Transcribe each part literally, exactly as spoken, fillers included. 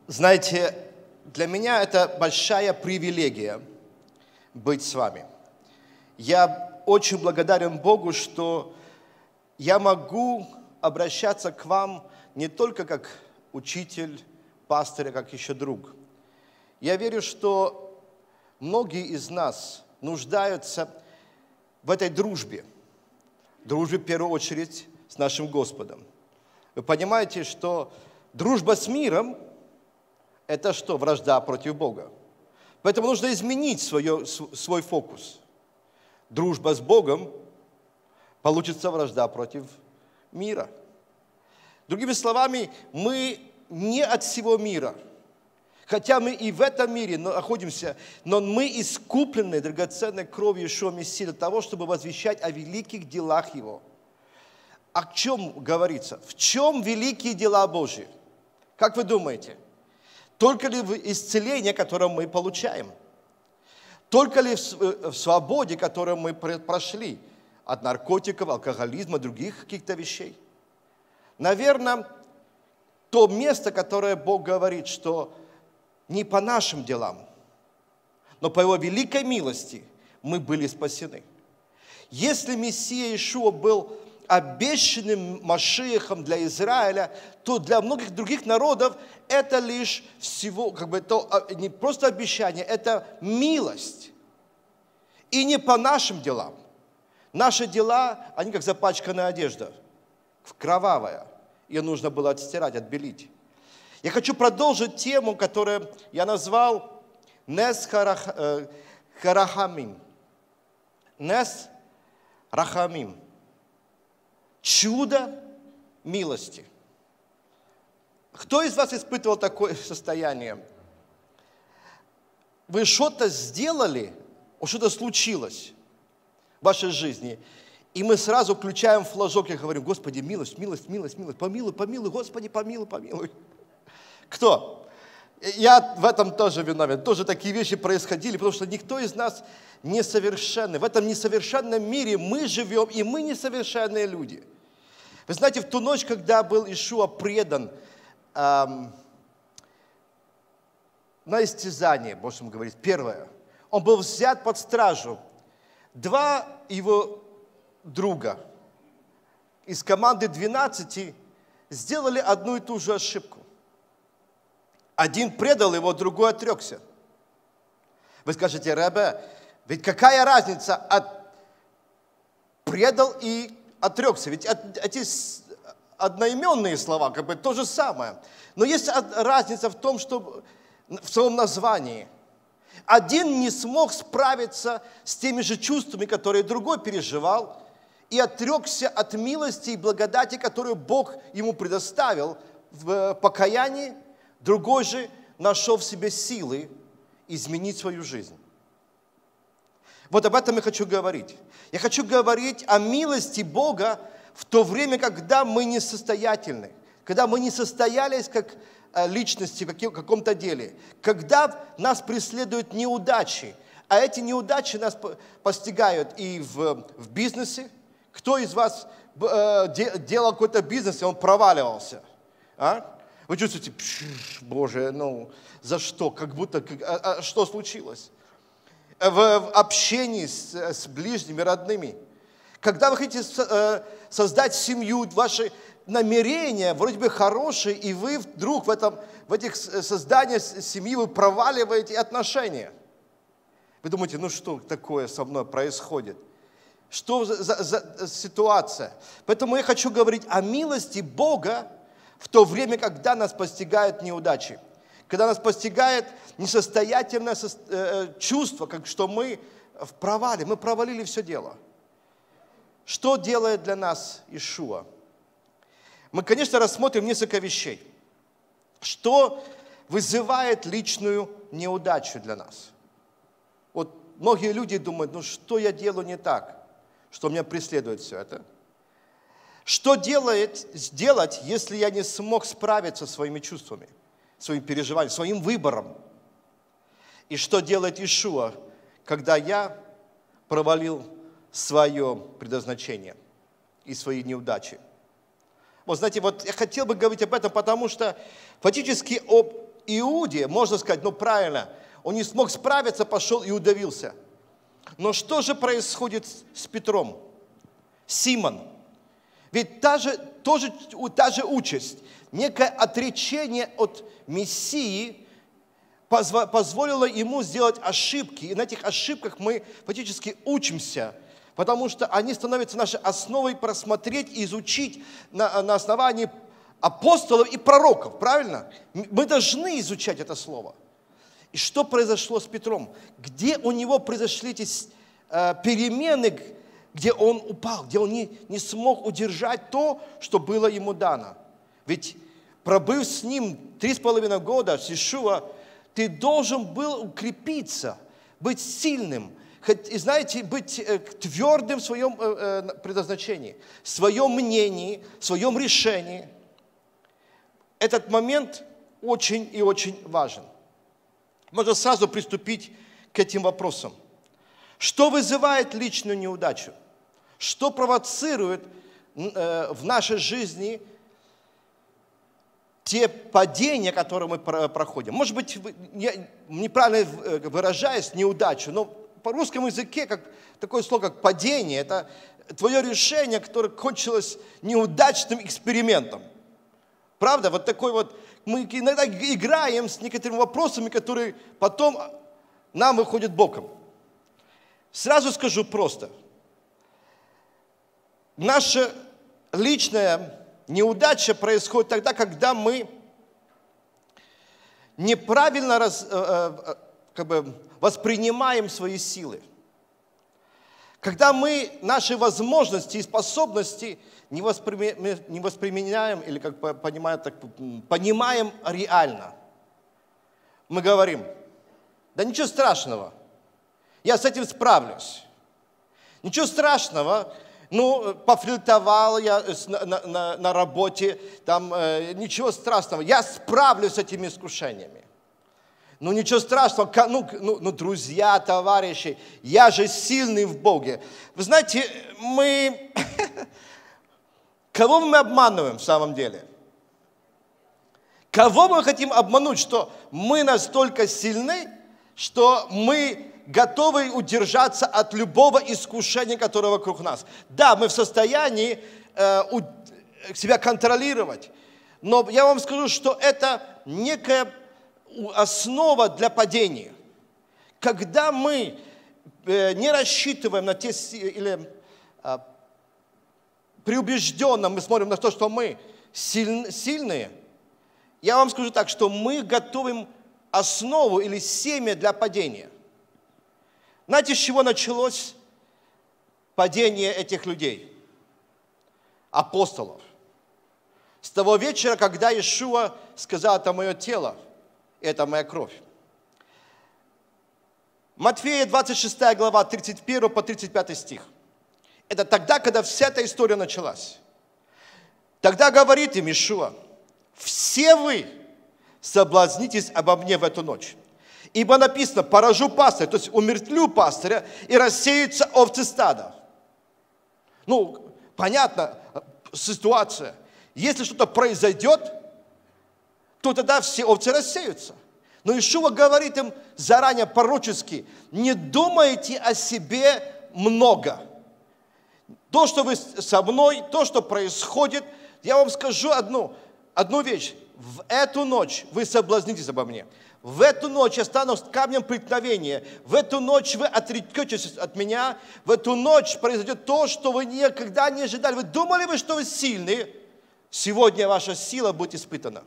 Знаете, для меня это большая привилегия быть с вами. Я очень благодарен Богу, что я могу обращаться к вам не только как учитель, пастырь, а как еще друг. Я верю, что многие из нас нуждаются в этой дружбе. Дружбе, в первую очередь, с нашим Господом. Вы понимаете, что дружба с миром – это что? Вражда против Бога. Поэтому нужно изменить свое, свой фокус. Дружба с Богом – получится вражда против мира. Другими словами, мы не от всего мира. Хотя мы и в этом мире находимся, но мы искуплены драгоценной кровью Иешуа Мессии для того, чтобы возвещать о великих делах Его. О чем говорится? В чем великие дела Божьи? Как вы думаете? Только ли в исцелении, которое мы получаем? Только ли в свободе, которую мы прошли от наркотиков, алкоголизма, других каких-то вещей? Наверное, то место, которое Бог говорит, что не по нашим делам, но по Его великой милости мы были спасены. Если Мессия Иешуа был обещанным Машиахом для Израиля, то для многих других народов это лишь всего, как бы, это не просто обещание, это милость. И не по нашим делам. Наши дела, они как запачканная одежда, кровавая. Ее нужно было отстирать, отбелить. Я хочу продолжить тему, которую я назвал Нес Харахамим. Нес Рахамим. Чудо милости. Кто из вас испытывал такое состояние? Вы что-то сделали, что-то случилось в вашей жизни, и мы сразу включаем флажок и говорим: Господи, милость, милость, милость, милость, помилуй, помилуй, Господи, помилуй, помилуй. Кто? Я в этом тоже виновен. Тоже такие вещи происходили, потому что никто из нас несовершенный. В этом несовершенном мире мы живем, и мы несовершенные люди. Вы знаете, в ту ночь, когда был Иешуа предан эм, на истязание, можем говорить, первое, он был взят под стражу. Два его друга из команды двенадцати сделали одну и ту же ошибку. Один предал его, другой отрекся. Вы скажете: Ребе, ведь какая разница от предал и отрекся? Ведь эти одноименные слова, как бы то же самое. Но есть разница в том, что в своем названии. Один не смог справиться с теми же чувствами, которые другой переживал, и отрекся от милости и благодати, которую Бог ему предоставил в покаянии. Другой же нашел в себе силы изменить свою жизнь. Вот об этом я хочу говорить. Я хочу говорить о милости Бога в то время, когда мы несостоятельны, когда мы не состоялись как личности в каком-то деле, когда нас преследуют неудачи, а эти неудачи нас постигают и в, в бизнесе. Кто из вас э, делал какой-то бизнес, и он проваливался? А? Вы чувствуете: Боже, ну за что? Как будто, как, а, а, что случилось? В, в общении с, с ближними, родными. Когда вы хотите э, создать семью, ваши намерения вроде бы хорошие, и вы вдруг в, этом, в этих созданиях семьи вы проваливаете отношения. Вы думаете: ну что такое со мной происходит? Что за, за, за ситуация? Поэтому я хочу говорить о милости Бога в то время, когда нас постигают неудачи, когда нас постигает несостоятельное чувство, как что мы в провале, мы провалили все дело. Что делает для нас Иешуа? Мы, конечно, рассмотрим несколько вещей. Что вызывает личную неудачу для нас? Вот многие люди думают: ну что я делаю не так, что меня преследует все это? Что делает, сделать, если я не смог справиться со своими чувствами, своим переживанием, своим выбором? И что делает Иешуа, когда я провалил свое предназначение и свои неудачи? Вот знаете, вот я хотел бы говорить об этом, потому что фактически об Иуде, можно сказать, ну правильно, он не смог справиться, пошел и удавился. Но что же происходит с Петром? Симон. Ведь та же, тоже, та же участь, некое отречение от Мессии позволило ему сделать ошибки. И на этих ошибках мы фактически учимся, потому что они становятся нашей основой просмотреть и изучить на, на основании апостолов и пророков, правильно? Мы должны изучать это слово. И что произошло с Петром? Где у него произошли эти э, перемены, где он упал, где он не, не смог удержать то, что было ему дано? Ведь пробыв с ним три с половиной года, с Иешуа, ты должен был укрепиться, быть сильным, и, знаете, быть твердым в своем предназначении, в своем мнении, в своем решении. Этот момент очень и очень важен. Можно сразу приступить к этим вопросам. Что вызывает личную неудачу? Что провоцирует в нашей жизни те падения, которые мы проходим? Может быть, я неправильно выражаюсь, неудачу, но по русскому языке как, такое слово, как падение, это твое решение, которое кончилось неудачным экспериментом. Правда? Вот такой вот, мы иногда играем с некоторыми вопросами, которые потом нам выходят боком. Сразу скажу просто. Наша личная неудача происходит тогда, когда мы неправильно раз, как бы, воспринимаем свои силы. Когда мы наши возможности и способности не воспринимаем, не воспринимаем или, как понимаем, так, понимаем реально. Мы говорим, да ничего страшного, я с этим справлюсь. Ничего страшного, ну, пофлиртовал я на, на, на работе, там, э, ничего страшного, я справлюсь с этими искушениями. Ну, ничего страшного, ну, ну, ну, друзья, товарищи, я же сильный в Боге. Вы знаете, мы... Кого мы обманываем в самом деле? Кого мы хотим обмануть, что мы настолько сильны, что мы готовы удержаться от любого искушения, которое вокруг нас? Да, мы в состоянии э, у, себя контролировать, но я вам скажу, что это некая основа для падения. Когда мы э, не рассчитываем на те или э, преубежденно мы смотрим на то, что мы силь, сильные, я вам скажу так, что мы готовим основу или семя для падения. Знаете, с чего началось падение этих людей? Апостолов. С того вечера, когда Иешуа сказал, это мое тело, это моя кровь. Матфея двадцать шестая глава, тридцать первый по тридцать пятый стих. Это тогда, когда вся эта история началась. Тогда говорит им Иешуа, все вы соблазнитесь обо мне в эту ночь. Ибо написано, поражу пастыря, то есть умертвлю пастыря, и рассеются овцы стада. Ну, понятно, ситуация. Если что-то произойдет, то тогда все овцы рассеются. Но Иешуа говорит им заранее пророчески, не думайте о себе много. То, что вы со мной, то, что происходит, я вам скажу одну, одну вещь. В эту ночь вы соблазнитесь обо мне. В эту ночь я стану камнем преткновения. В эту ночь вы отрекетесь от меня. В эту ночь произойдет то, что вы никогда не ожидали. Вы думали бы, что вы сильны? Сегодня ваша сила будет испытана.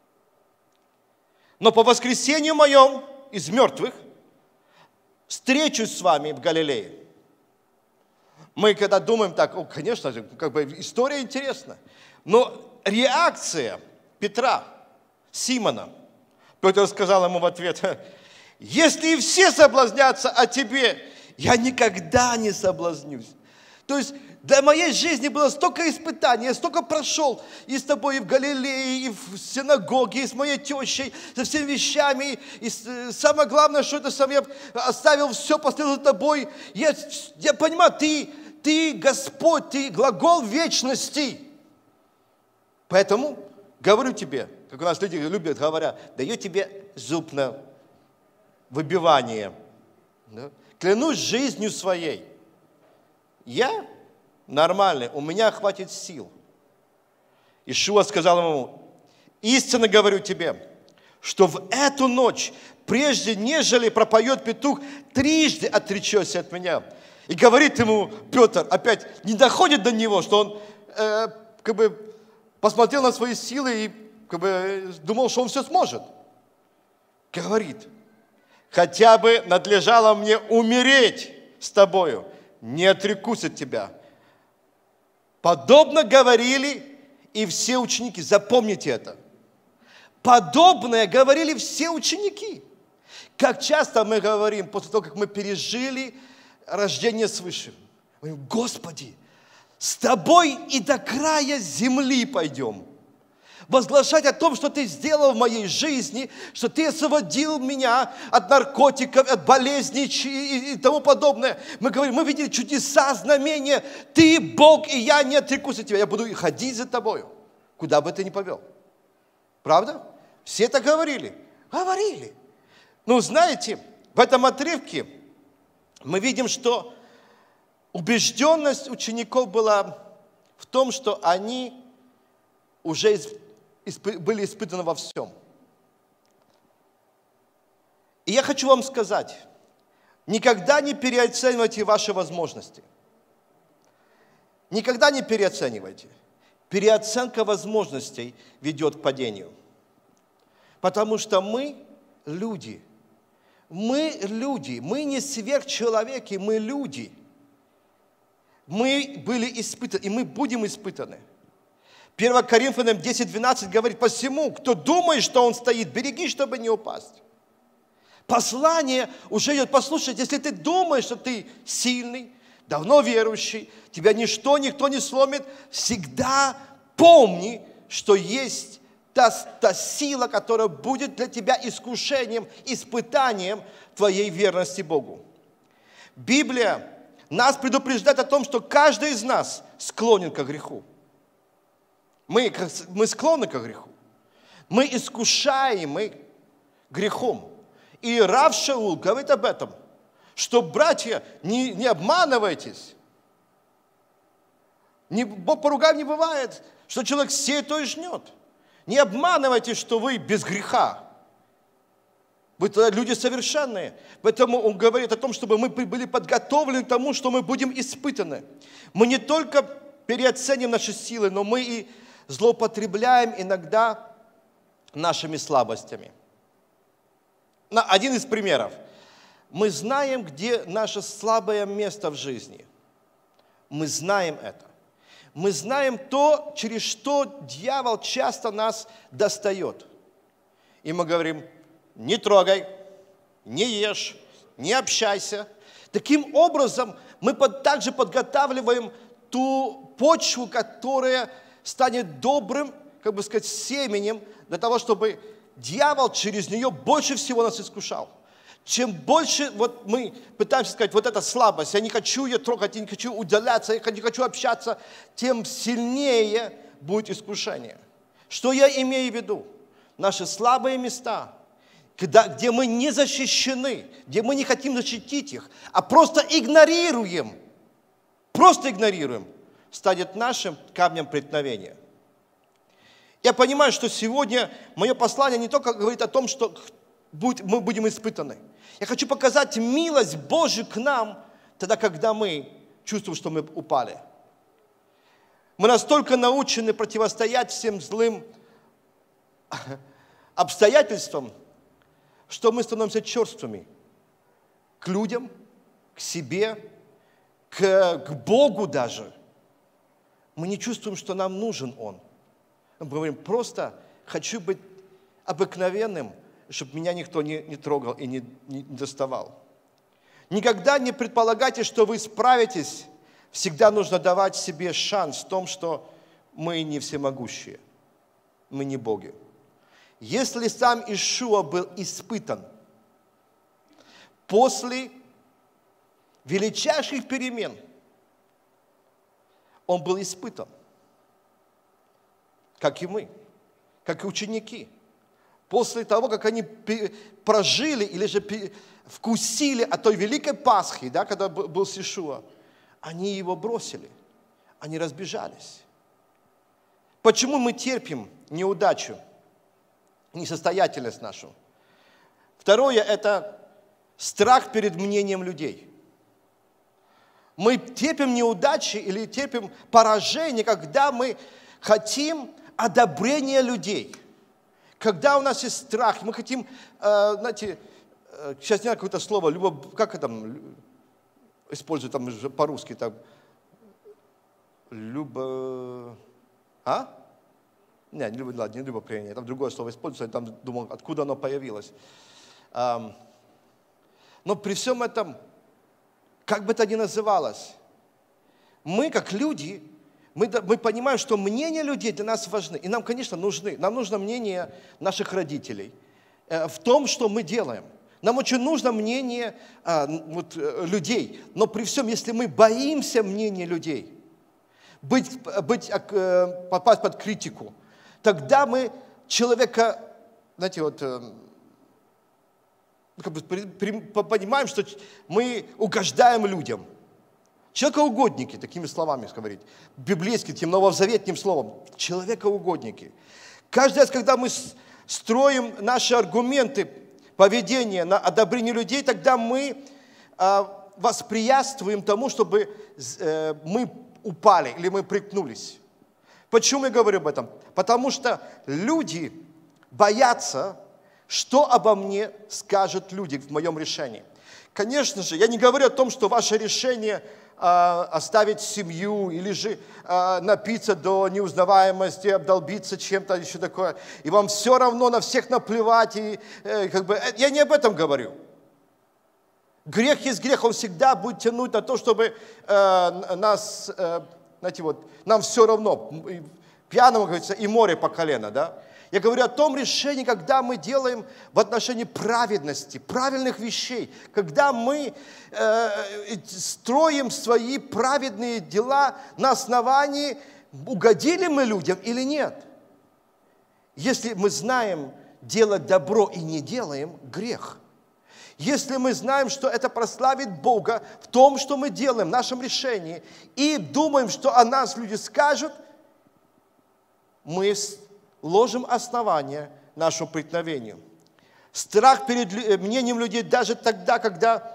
Но по воскресению моем из мертвых встречусь с вами в Галилее. Мы когда думаем так, о, конечно же, как бы история интересна. Но реакция Петра, Симона, Петр сказал ему в ответ, если все соблазнятся о тебе, я никогда не соблазнюсь. То есть для моей жизни было столько испытаний, я столько прошел и с тобой, и в Галилее, и в синагоге, и с моей тещей, со всеми вещами. И самое главное, что это сам я оставил все, последовал за тобой. Я, я понимаю, ты, ты Господь, ты глагол вечности. Поэтому говорю тебе, как у нас люди любят, говорят, даю тебе зуб на выбивание. Да? Клянусь жизнью своей. Я нормальный, у меня хватит сил. Иешуа сказал ему: истинно говорю тебе, что в эту ночь, прежде нежели пропоет петух, трижды отречешься от меня. И говорит ему Петр, опять не доходит до него, что он э, как бы посмотрел на свои силы и как бы думал, что он все сможет. Говорит: хотя бы надлежало мне умереть с тобою, не отрекусь от тебя. Подобно говорили и все ученики. Запомните это. Подобное говорили все ученики. Как часто мы говорим после того, как мы пережили рождение свыше. Мы говорим: Господи, с Тобой и до края земли пойдем. Возглашать о том, что Ты сделал в моей жизни, что Ты освободил меня от наркотиков, от болезней и тому подобное. Мы говорим, мы видели чудеса, знамения. Ты Бог, и я не отрекусь от Тебя. Я буду ходить за Тобою, куда бы Ты ни повел. Правда? Все это говорили. Говорили. Ну, знаете, в этом отрывке мы видим, что убежденность учеников была в том, что они уже были испытаны во всем. И я хочу вам сказать, никогда не переоценивайте ваши возможности. Никогда не переоценивайте. Переоценка возможностей ведет к падению. Потому что мы люди. Мы люди. Мы не сверхчеловеки, мы люди. Мы были испытаны, и мы будем испытаны. первое Коринфянам десять двенадцать говорит: посему, кто думает, что он стоит, береги, чтобы не упасть. Послание уже идет. Послушайте, если ты думаешь, что ты сильный, давно верующий, тебя ничто, никто не сломит, всегда помни, что есть та, та сила, которая будет для тебя искушением, испытанием твоей верности Богу. Библия нас предупреждает о том, что каждый из нас склонен к греху. Мы, мы склонны к греху. Мы искушаемы грехом. И Рав Шаул говорит об этом, что, братья, не, не обманывайтесь. Не, Бог поругаем не бывает, что человек сеет, то и жнет. Не обманывайтесь, что вы без греха. Вы люди совершенные. Поэтому он говорит о том, чтобы мы были подготовлены к тому, что мы будем испытаны. Мы не только переоценим наши силы, но мы и злоупотребляем иногда нашими слабостями. Один из примеров. Мы знаем, где наше слабое место в жизни. Мы знаем это. Мы знаем то, через что дьявол часто нас достает. И мы говорим: не трогай, не ешь, не общайся. Таким образом, мы под, также подготавливаем ту почву, которая станет добрым, как бы сказать, семенем для того, чтобы дьявол через нее больше всего нас искушал. Чем больше вот мы пытаемся сказать, вот эта слабость, я не хочу ее трогать, я не хочу удаляться, я не хочу общаться, тем сильнее будет искушение. Что я имею в виду? Наши слабые места, когда, где мы не защищены, где мы не хотим защитить их, а просто игнорируем, просто игнорируем, станет нашим камнем преткновения. Я понимаю, что сегодня мое послание не только говорит о том, что мы будем испытаны. Я хочу показать милость Божию к нам, тогда, когда мы чувствуем, что мы упали. Мы настолько научены противостоять всем злым обстоятельствам, что мы становимся черствыми к людям, к себе, к, к Богу даже. Мы не чувствуем, что нам нужен Он. Мы говорим: просто хочу быть обыкновенным, чтобы меня никто не, не трогал и не, не доставал. Никогда не предполагайте, что вы справитесь. Всегда нужно давать себе шанс в том, что мы не всемогущие, мы не боги. Если сам Иешуа был испытан после величайших перемен, он был испытан, как и мы, как и ученики. после того, как они прожили или же вкусили от той великой Пасхи, да, когда был с Иешуа, они его бросили, они разбежались. Почему мы терпим неудачу, несостоятельность нашу? Второе – это страх перед мнением людей. Мы терпим неудачи или терпим поражение, когда мы хотим одобрения людей. Когда у нас есть страх, мы хотим, э, знаете, э, сейчас не знаю какое-то слово, любо, как это там, используют там по-русски, там, любо, а? Нет, не любо, ладно, не любопрение, там другое слово используется, я там думал, откуда оно появилось. Эм, но при всем этом, как бы это ни называлось, мы, как люди, мы, мы понимаем, что мнения людей для нас важны. И нам, конечно, нужны. Нам нужно мнение наших родителей э, в том, что мы делаем. Нам очень нужно мнение э, вот, людей. Но при всем, если мы боимся мнения людей, быть, быть, э, попасть под критику, тогда мы человека, знаете, вот... Э, как бы понимаем, что мы угождаем людям. Человекоугодники, такими словами говорить. Библейским, тем новозаветным словом. Человекоугодники. Каждый раз, когда мы строим наши аргументы поведения на одобрение людей, тогда мы э, воспрепятствуем тому, чтобы э, мы упали или мы пригнулись. Почему я говорю об этом? Потому что люди боятся, что обо мне скажут люди в моем решении. Конечно же, я не говорю о том, что ваше решение э, оставить семью или же э, напиться до неузнаваемости, обдолбиться чем-то еще такое, и вам все равно на всех наплевать. И, э, как бы, я не об этом говорю. Грех есть грех, он всегда будет тянуть на то, чтобы э, нас, э, знаете, вот, нам все равно, пьяному, говорится, и море по колено, да? Я говорю о том решении, когда мы делаем в отношении праведности, правильных вещей, когда мы э, строим свои праведные дела на основании, угодили мы людям или нет. Если мы знаем делать добро и не делаем, грех. Если мы знаем, что это прославит Бога в том, что мы делаем, в нашем решении, и думаем, что о нас люди скажут, мы ложим основание нашему преткновению. Страх перед мнением людей даже тогда, когда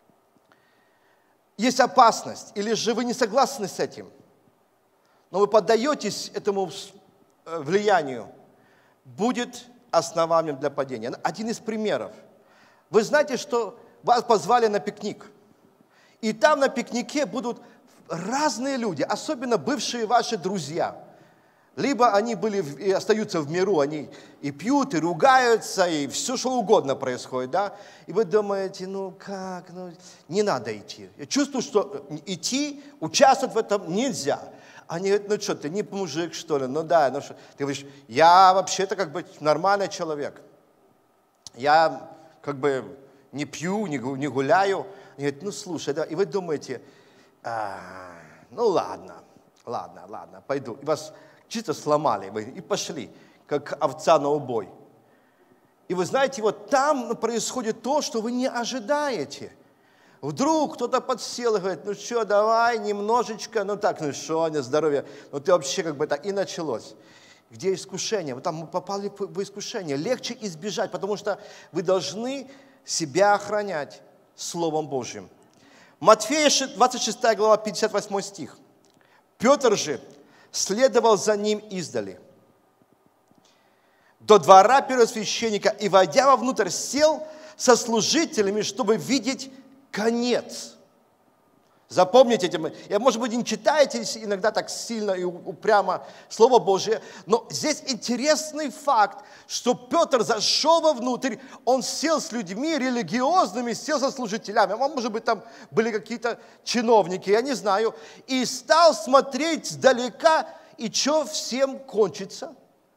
есть опасность, или же вы не согласны с этим, но вы поддаетесь этому влиянию, будет основанием для падения. Один из примеров. Вы знаете, что вас позвали на пикник, и там на пикнике будут разные люди, особенно бывшие ваши друзья. Либо они были и остаются в миру, они и пьют, и ругаются, и все, что угодно происходит, да? И вы думаете, ну как, ну не надо идти. Я чувствую, что идти, участвовать в этом нельзя. Они говорят, ну что, ты не мужик, что ли? Ну да, ну что? Ты говоришь, я вообще-то как бы нормальный человек. Я как бы не пью, не, не гуляю. Они говорят, ну слушай, да. И вы думаете, а, ну ладно, ладно, ладно, пойду. И вас чисто сломали вы и пошли, как овца на убой. И вы знаете, вот там происходит то, что вы не ожидаете. Вдруг кто-то подсел и говорит, ну что, давай немножечко, ну так, ну что, не здоровье, ну ты вообще как бы так, и началось. Где искушение? Вы там попали в искушение. Легче избежать, потому что вы должны себя охранять Словом Божьим. Матфея двадцать шестая глава, пятьдесят восьмой стих. Петр же следовал за ним издали до двора первосвященника и, войдя вовнутрь, сел со служителями, чтобы видеть конец. Запомните это. Я, может быть, не читаете иногда так сильно и упрямо Слово Божие, но здесь интересный факт, что Петр зашел вовнутрь, он сел с людьми религиозными, сел со служителями, а может быть, там были какие-то чиновники, я не знаю, и стал смотреть сдалека, и что всем кончится?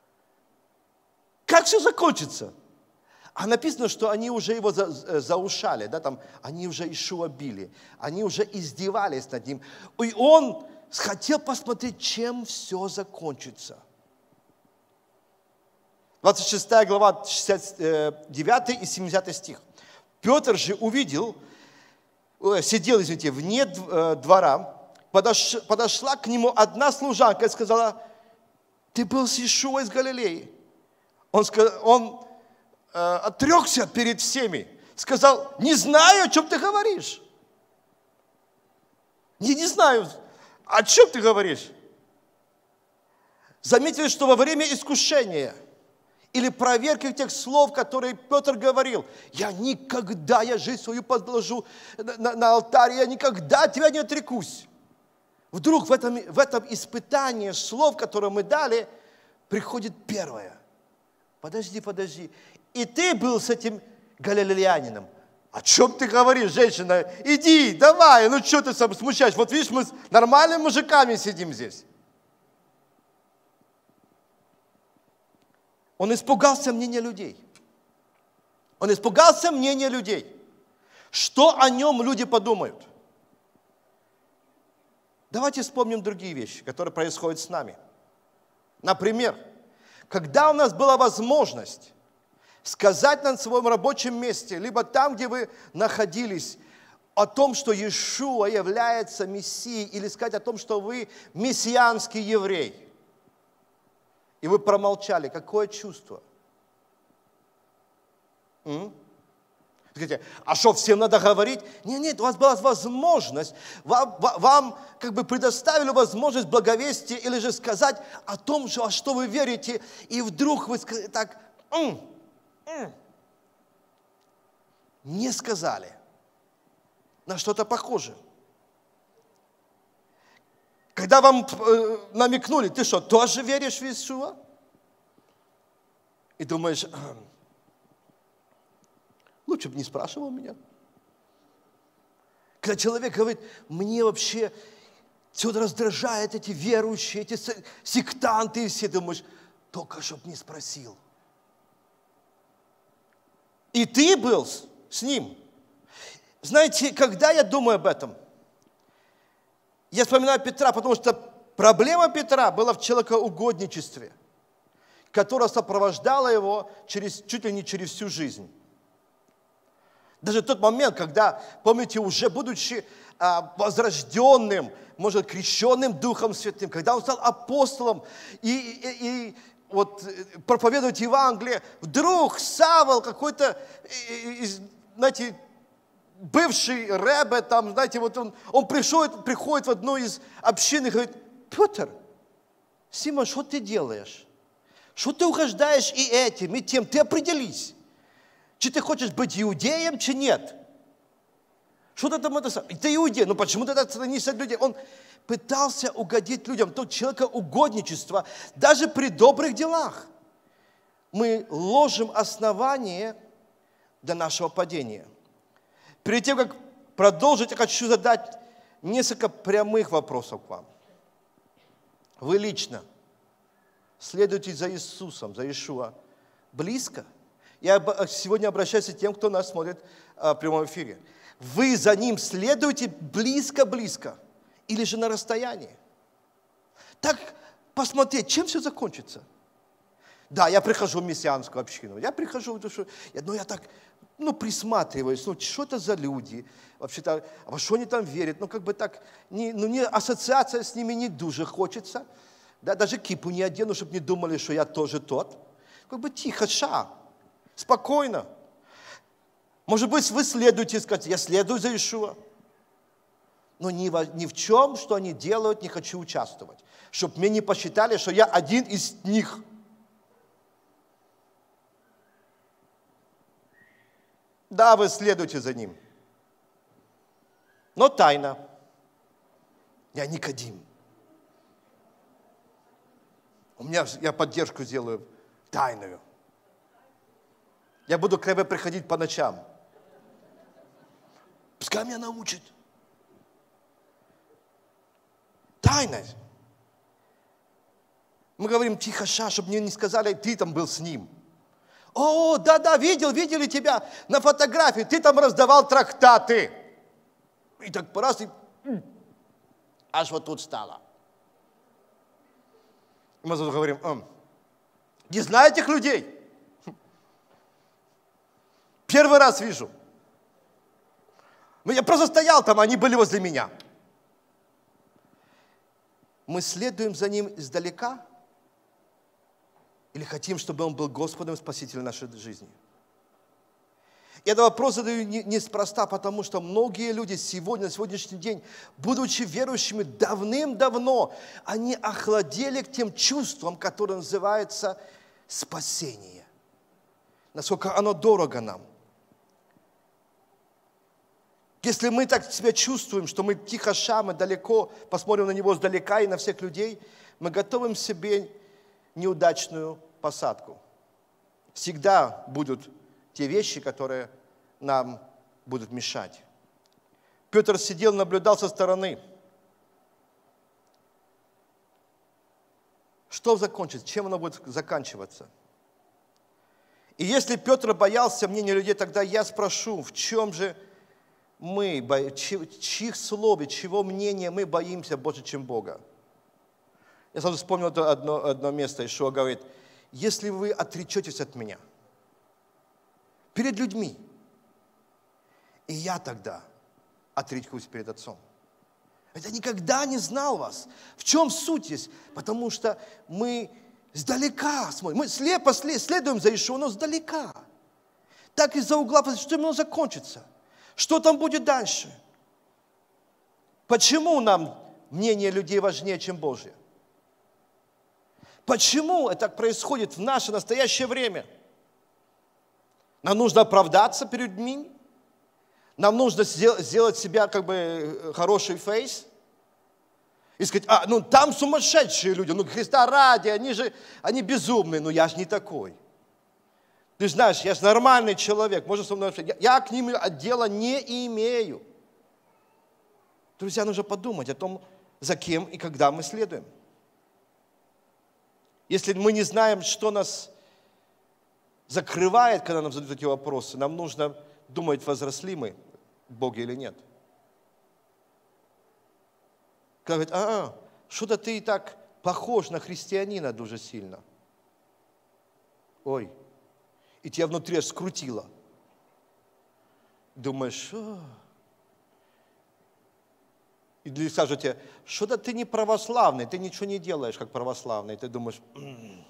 Как все закончится? А написано, что они уже его за, заушали, да, там, они уже Иешуа били, они уже издевались над ним. И он хотел посмотреть, чем все закончится. двадцать шестая глава, шестьдесят девятый и семидесятый стих. Петр же увидел, сидел, извините, вне двора, подош, подошла к нему одна служанка и сказала: ты был с Иешуа из Галилеи. Он, он э, отрекся перед всеми, сказал: не знаю, о чем ты говоришь. Не, не знаю, о чем ты говоришь. Заметили, что во время искушения или проверки тех слов, которые Петр говорил: я никогда, я жизнь свою подложу на, на, на алтарь, я никогда от тебя не отрекусь. Вдруг в этом, в этом испытании слов, которые мы дали, приходит первое. Подожди, подожди. И ты был с этим галилеянином. О чем ты говоришь, женщина? Иди, давай, ну что ты сам смущаешь? Вот видишь, мы с нормальными мужиками сидим здесь. Он испугался мнения людей. Он испугался мнения людей. Что о нем люди подумают? Давайте вспомним другие вещи, которые происходят с нами. Например, когда у нас была возможность сказать на своем рабочем месте, либо там, где вы находились, о том, что Иешуа является Мессией, или сказать о том, что вы мессианский еврей, и вы промолчали, какое чувство? М? Скажите, а что, всем надо говорить? Нет, нет, у вас была возможность, вам, вам как бы предоставили возможность благовестия или же сказать о том, что, во что вы верите, и вдруг вы так м, м, не сказали на что-то похожее. Когда вам э, намекнули: ты что, тоже веришь в Иешуа? И думаешь: лучше бы не спрашивал меня. Когда человек говорит: мне вообще все раздражает, эти верующие, эти сектанты, и все, думаешь: только чтоб не спросил. И ты был с, с ним. Знаете, когда я думаю об этом, я вспоминаю Петра, потому что проблема Петра была в человекоугодничестве, которое сопровождало его через, чуть ли не через всю жизнь. Даже тот момент, когда, помните, уже будучи а, возрожденным, может, крещенным Духом Святым, когда он стал апостолом и, и, и вот, проповедовать Евангелие, вдруг Савл какой-то, знаете, бывший ребе, там, знаете, вот он, он приходит, приходит в одну из общин и говорит: Петр, Симон, что ты делаешь? Что ты угождаешь и этим, и тем? Ты определись. Чи ты хочешь быть иудеем, чи нет? Что ты там это сам? Ты иудей, но почему ты так сторонишься от людей? Он пытался угодить людям. То человекоугодничество, даже при добрых делах. Мы ложим основание для нашего падения. Перед тем, как продолжить, я хочу задать несколько прямых вопросов к вам. Вы лично следуете за Иисусом, за Иешуа близко? Я сегодня обращаюсь к тем, кто нас смотрит в прямом эфире. Вы за Ним следуете близко-близко или же на расстоянии? Так посмотреть, чем все закончится. Да, я прихожу в мессианскую общину, я прихожу, но я так, ну, присматриваюсь, ну, что это за люди, вообще-то, во что они там верят, ну, как бы так, не, ну, не, ассоциация с ними не дуже хочется, да, даже кипу не одену, чтобы не думали, что я тоже тот. Как бы тихо, ша. Спокойно. Может быть, вы следуете, сказать: я следую за Иешуа. Но ни в, ни в чем, что они делают, не хочу участвовать. Чтобы мне не посчитали, что я один из них. Да, вы следуете за ним. Но тайно. Я Никодим. У меня, я поддержку сделаю тайную. Я буду к тебе приходить по ночам. Пускай меня научит. Тайность. Мы говорим: тихо, ша, чтобы мне не сказали: ты там был с ним. О, да-да, видел, видели тебя на фотографии, ты там раздавал трактаты. И так по раз, и аж вот тут стало. Мы тут говорим: Не знаю этих людей. Первый раз вижу. Я просто стоял там, они были возле меня. Мы следуем за ним издалека или хотим, чтобы он был Господом и Спасителем нашей жизни? Я этот вопрос задаю неспроста, потому что многие люди сегодня, на сегодняшний день, будучи верующими давным-давно, они охладели к тем чувствам, которые называются спасение. Насколько оно дорого нам. Если мы так себя чувствуем, что мы тихо шагом, далеко, посмотрим на него сдалека и на всех людей, мы готовим себе неудачную посадку. Всегда будут те вещи, которые нам будут мешать. Петр сидел, наблюдал со стороны. Что закончится? Чем оно будет заканчиваться? И если Петр боялся мнения людей, тогда я спрошу, в чем же мы, чьих слов и чьего мнения мы боимся больше, чем Бога? Я сразу вспомнил одно, одно место, Ишуа говорит, если вы отречетесь от меня перед людьми, и я тогда отречусь перед Отцом. Я никогда не знал вас. В чем суть есть? Потому что мы сдалека смотрим. Мы слепо следуем за Ишуа, но сдалека. Так из-за угла, что оно закончится. Что там будет дальше? Почему нам мнение людей важнее, чем Божье? Почему это происходит в наше настоящее время? Нам нужно оправдаться перед людьми? Нам нужно сделать себя как бы хороший фейс? И сказать, а, ну там сумасшедшие люди, ну Христа ради, они же, они безумные, но я же не такой. Ты знаешь, я же нормальный человек, можно со мной общаться. Я, я к ним дела не имею. Друзья, нужно подумать о том, за кем и когда мы следуем. Если мы не знаем, что нас закрывает, когда нам задают эти вопросы, нам нужно думать, возросли мы в Боге или нет. Когда говорят, а, что-то ты и так похож на христианина дуже сильно. Ой. И тебя внутри аж скрутило. Думаешь, о. И скажут тебе, что-то ты не православный, ты ничего не делаешь, как православный. Ты думаешь, м-м.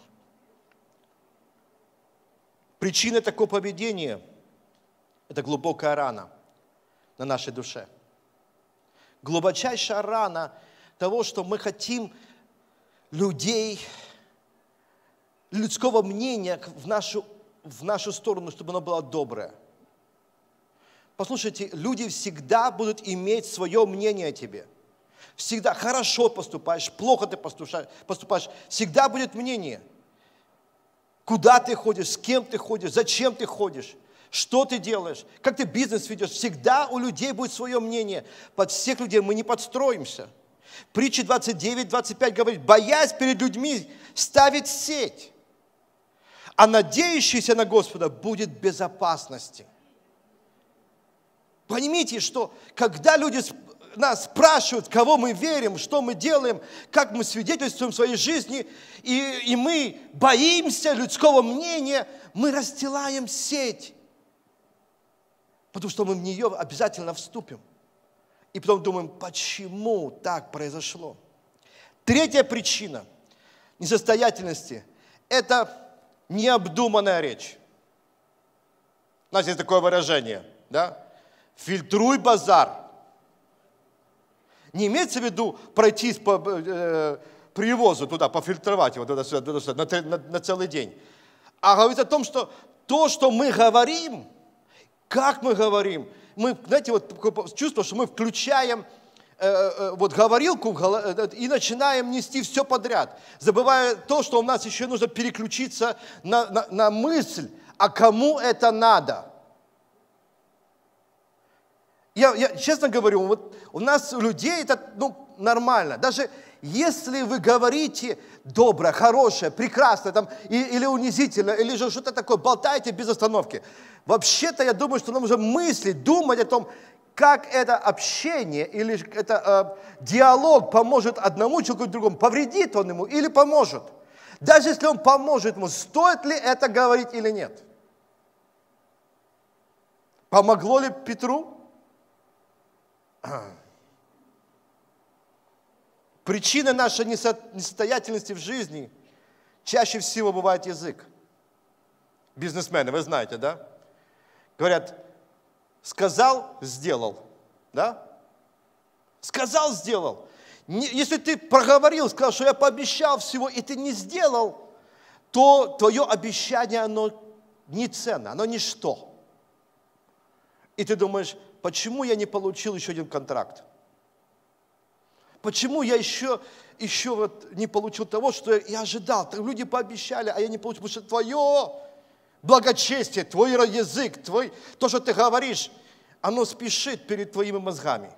Причина такого поведения – это глубокая рана на нашей душе. Глубочайшая рана того, что мы хотим людей, людского мнения в нашу в нашу сторону, чтобы оно было доброе. Послушайте, люди всегда будут иметь свое мнение о тебе. Всегда хорошо поступаешь, плохо ты поступаешь. Всегда будет мнение. Куда ты ходишь, с кем ты ходишь, зачем ты ходишь, что ты делаешь, как ты бизнес ведешь. Всегда у людей будет свое мнение. Под всех людей мы не подстроимся. Притча двадцать девять двадцать пять говорит, боясь перед людьми ставить сеть. А надеющийся на Господа будет в безопасности. Поймите, что когда люди нас спрашивают, кого мы верим, что мы делаем, как мы свидетельствуем в своей жизни, и, и мы боимся людского мнения, мы расстилаем сеть. Потому что мы в нее обязательно вступим. И потом думаем, почему так произошло. Третья причина несостоятельности – это необдуманная речь. У нас есть такое выражение, да? Фильтруй базар. Не имеется в виду пройтись по э, привозу туда, пофильтровать его туда-сюда, туда-сюда на, на, на целый день. А говорит о том, что то, что мы говорим, как мы говорим, мы, знаете, вот чувство, что мы включаем э, э, вот говорилку и начинаем нести все подряд, забывая то, что у нас еще нужно переключиться на, на, на мысль, а кому это надо. Я, я честно говорю, вот у нас у людей это ну, нормально. Даже если вы говорите доброе, хорошее, прекрасное, там, и, или унизительно, или же что-то такое, болтаете без остановки. Вообще-то я думаю, что нам нужно мыслить, думать о том, как это общение или это э, диалог поможет одному человеку другому, повредит он ему или поможет. Даже если он поможет ему, стоит ли это говорить или нет? Помогло ли Петру? Причина нашей несостоятельности в жизни чаще всего бывает язык. Бизнесмены, вы знаете, да? Говорят, сказал, сделал. Да? Сказал, сделал. Если ты проговорил, сказал, что я пообещал всего, и ты не сделал, то твое обещание, оно не ценно, оно ничто. И ты думаешь, почему я не получил еще один контракт? Почему я еще, еще вот не получил того, что я ожидал? Там люди пообещали, а я не получил, потому что твое благочестие, твой язык, твой, то, что ты говоришь, оно спешит перед твоими мозгами.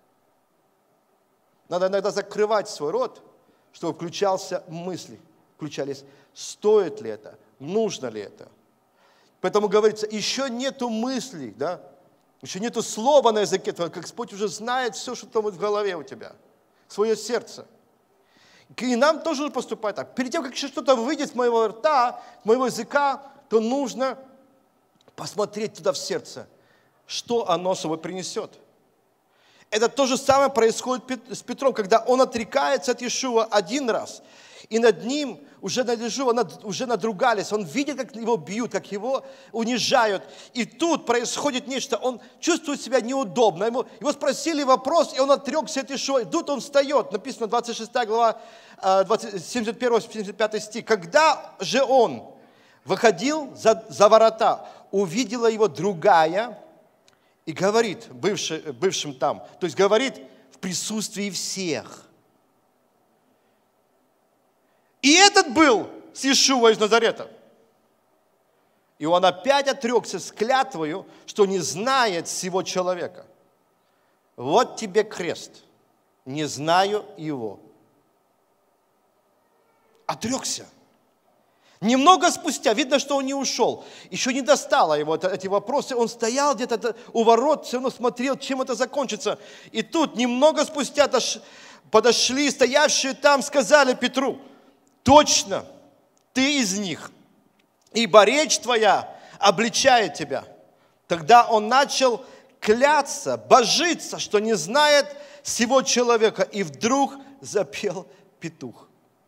Надо иногда закрывать свой рот, чтобы включался мысли, включались, стоит ли это, нужно ли это. Поэтому говорится, еще нету мыслей, да? Еще нету слова на языке твоем, как Господь уже знает все, что там в голове у тебя, свое сердце. И нам тоже нужно поступать так. Перед тем, как что-то выйдет с моего рта, с моего языка, то нужно посмотреть туда в сердце, что оно собой принесет. Это то же самое происходит с Петром, когда он отрекается от Иешуа один раз, и над ним уже над Иешуа уже надругались. Он видит, как его бьют, как его унижают. И тут происходит нечто. Он чувствует себя неудобно. Ему, его спросили вопрос, и он отрекся от Иешуа. И тут он встает. Написано двадцать шестая глава, семьдесят первый семьдесят пятый стих. Когда же он выходил за, за ворота, увидела его другая и говорит бывший, бывшим там, то есть говорит в присутствии всех. И этот был с Иешуа из Назарета. И он опять отрекся с клятвою, что не знает сего человека. Вот тебе крест, не знаю его. Отрекся. Немного спустя, видно, что он не ушел, еще не достало его эти вопросы, он стоял где-то у ворот, все равно смотрел, чем это закончится. И тут немного спустя подошли стоявшие там, сказали Петру, точно, ты из них, ибо речь твоя обличает тебя. Тогда он начал кляться, божиться, что не знает сего человека, и вдруг запел петух.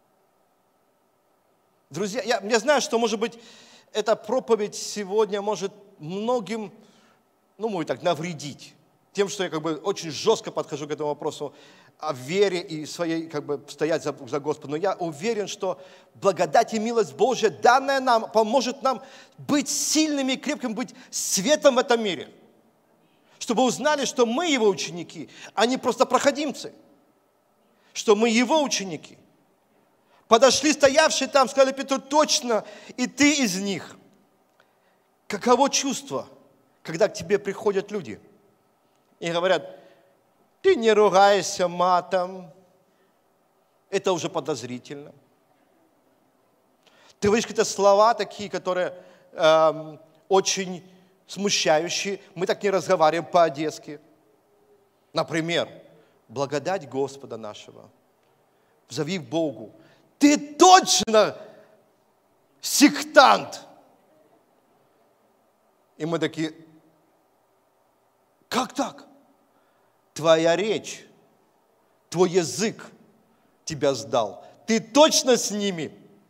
Друзья, я, я знаю, что, может быть, эта проповедь сегодня может многим, ну, может так, навредить. Тем, что я как бы очень жестко подхожу к этому вопросу о вере и своей, как бы, стоять за, за Господом. Но я уверен, что благодать и милость Божья, данная нам, поможет нам быть сильными и крепкими, быть светом в этом мире. Чтобы узнали, что мы Его ученики, а не просто проходимцы. Что мы Его ученики. Подошли стоявшие там, сказали Петру, точно, и ты из них. Каково чувство, когда к тебе приходят люди и говорят, ты не ругайся матом, это уже подозрительно. Ты говоришь какие-то слова такие, которые эм, очень смущающие. Мы так не разговариваем по-одесски. Например, благодать Господа нашего, взови к Богу. Ты точно сектант. И мы такие, как так? Твоя речь, твой язык тебя сдал. Ты точно с ними?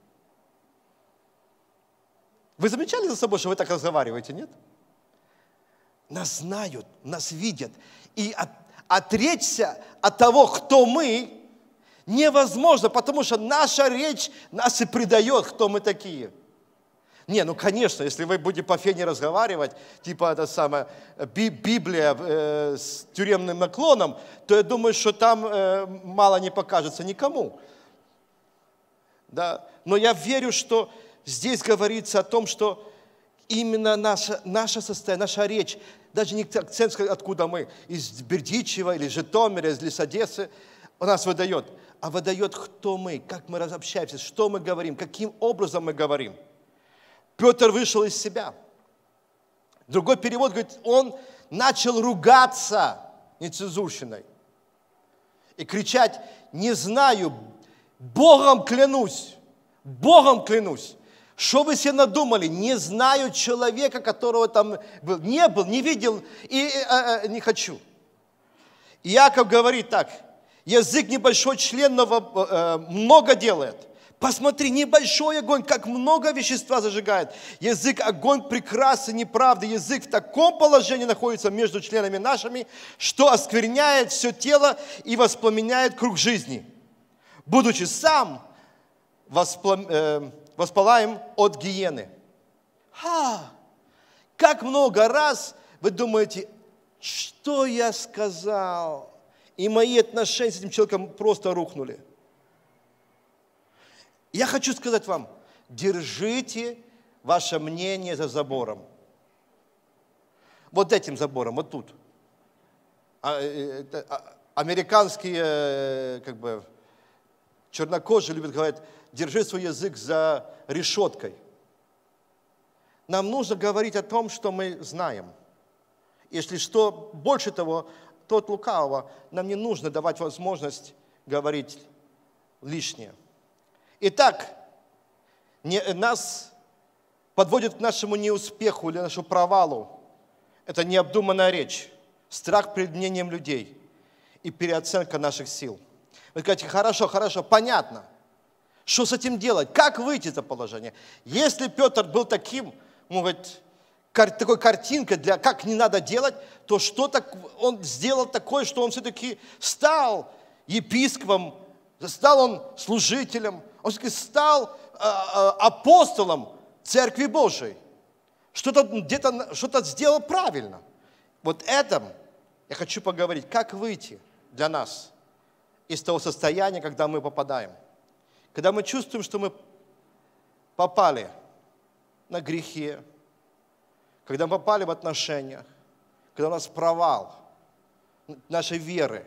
Вы замечали за собой, что вы так разговариваете, нет? Нас знают, нас видят. И от, отречься от того, кто мы, невозможно, потому что наша речь нас и предает, кто мы такие. Не, ну конечно, если вы будете по фене разговаривать, типа это самое, Библия э, с тюремным наклоном, то я думаю, что там э, мало не покажется никому. Да? Но я верю, что здесь говорится о том, что именно наше, наше состояние, наша речь, даже не акцент, откуда мы, из Бердичева или Житомира, из Одессы, у нас выдает, а выдает, кто мы, как мы разобщаемся, что мы говорим, каким образом мы говорим. Петр вышел из себя. Другой перевод говорит, он начал ругаться нецензурщиной и кричать, не знаю, Богом клянусь, Богом клянусь, что вы себе надумали, не знаю человека, которого там был, не был, не видел и э, э, не хочу. Иаков говорит так, язык небольшой член, но э, много делает. Посмотри, небольшой огонь, как много вещества зажигает. Язык, огонь прекрасный, неправды. Язык в таком положении находится между членами нашими, что оскверняет все тело и воспламеняет круг жизни, будучи сам восплам, э, воспалаем от гиены. Ха! Как много раз вы думаете, что я сказал? И мои отношения с этим человеком просто рухнули. Я хочу сказать вам, держите ваше мнение за забором. Вот этим забором, вот тут. Американские, как бы, чернокожие любят говорить, держи свой язык за решеткой. Нам нужно говорить о том, что мы знаем. Если что, больше того, то от лукавого, нам не нужно давать возможность говорить лишнее. Итак, не, нас подводит к нашему неуспеху или нашему провалу. Это необдуманная речь, страх перед мнением людей и переоценка наших сил. Вы говорите, хорошо, хорошо, понятно. Что с этим делать? Как выйти из этого положения? Если Петр был таким, он говорит, такой картинкой для как не надо делать, то что-то он сделал такое, что он все-таки стал епископом, стал он служителем, он все-таки стал э, э, апостолом Церкви Божией. Что-то где-то что-то сделал правильно. Вот этом я хочу поговорить, как выйти для нас из того состояния, когда мы попадаем. Когда мы чувствуем, что мы попали на грехе, когда мы попали в отношениях, когда у нас провал нашей веры.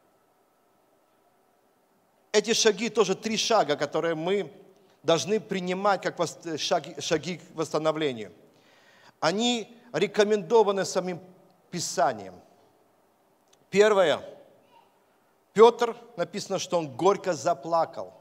Эти шаги тоже три шага, которые мы должны принимать как шаги, шаги к восстановлению. Они рекомендованы самим Писанием. Первое. Петр, написано, что он горько заплакал.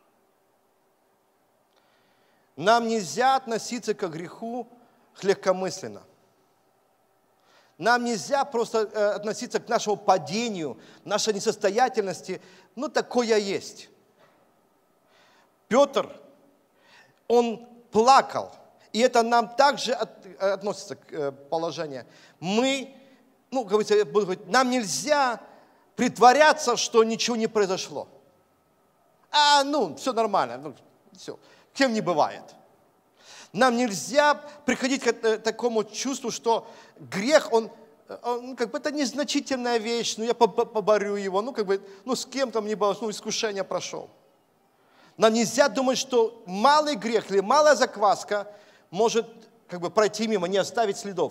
Нам нельзя относиться к греху легкомысленно. Нам нельзя просто относиться к нашему падению, нашей несостоятельности. Ну, такое есть. Петр, он плакал. И это нам также относится к положению. Мы, ну, говорится, нам нельзя притворяться, что ничего не произошло. А, ну, все нормально, ну, все. Кем не бывает. Нам нельзя приходить к такому чувству, что грех, он, он как бы это незначительная вещь, ну я поборю его, ну как бы, ну с кем-то мне было, ну искушение прошел. Нам нельзя думать, что малый грех или малая закваска может как бы пройти мимо, не оставить следов.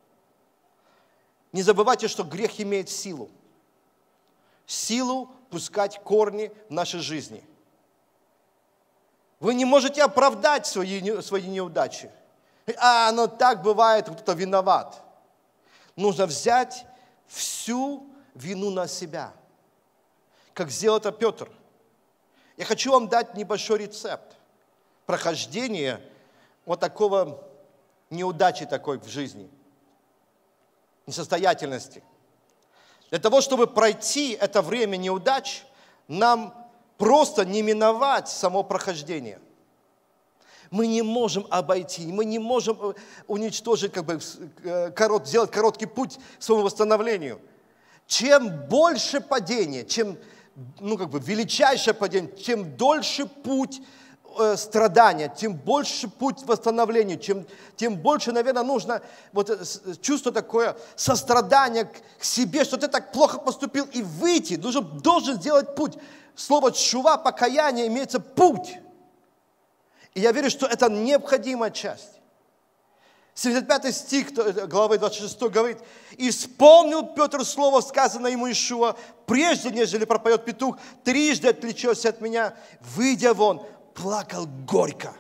Не забывайте, что грех имеет силу. Силу пускать корни в нашей жизни. Вы не можете оправдать свои, свои неудачи. А, ну так бывает, кто-то виноват. Нужно взять всю вину на себя. Как сделал это Петр. Я хочу вам дать небольшой рецепт прохождения вот такого неудачи такой в жизни. Несостоятельности. Для того, чтобы пройти это время неудач, нам просто не миновать само прохождение. Мы не можем обойти, мы не можем уничтожить, как бы, корот, сделать короткий путь к своему восстановлению. Чем больше падение, чем ну, как бы, величайшее падение, чем дольше путь э, страдания, тем больше путь восстановления, чем, тем больше, наверное, нужно вот, чувство такое сострадания к себе, что ты так плохо поступил, и выйти, должен, должен сделать путь. Слово «тшува», покаяние, имеется путь. И я верю, что это необходимая часть. семьдесят пятый стих главы двадцать шестой говорит: «Исполнил Петр слово, сказанное ему Иешуа, прежде, нежели пропоет петух, трижды отвлечешься от меня, выйдя вон, плакал горько».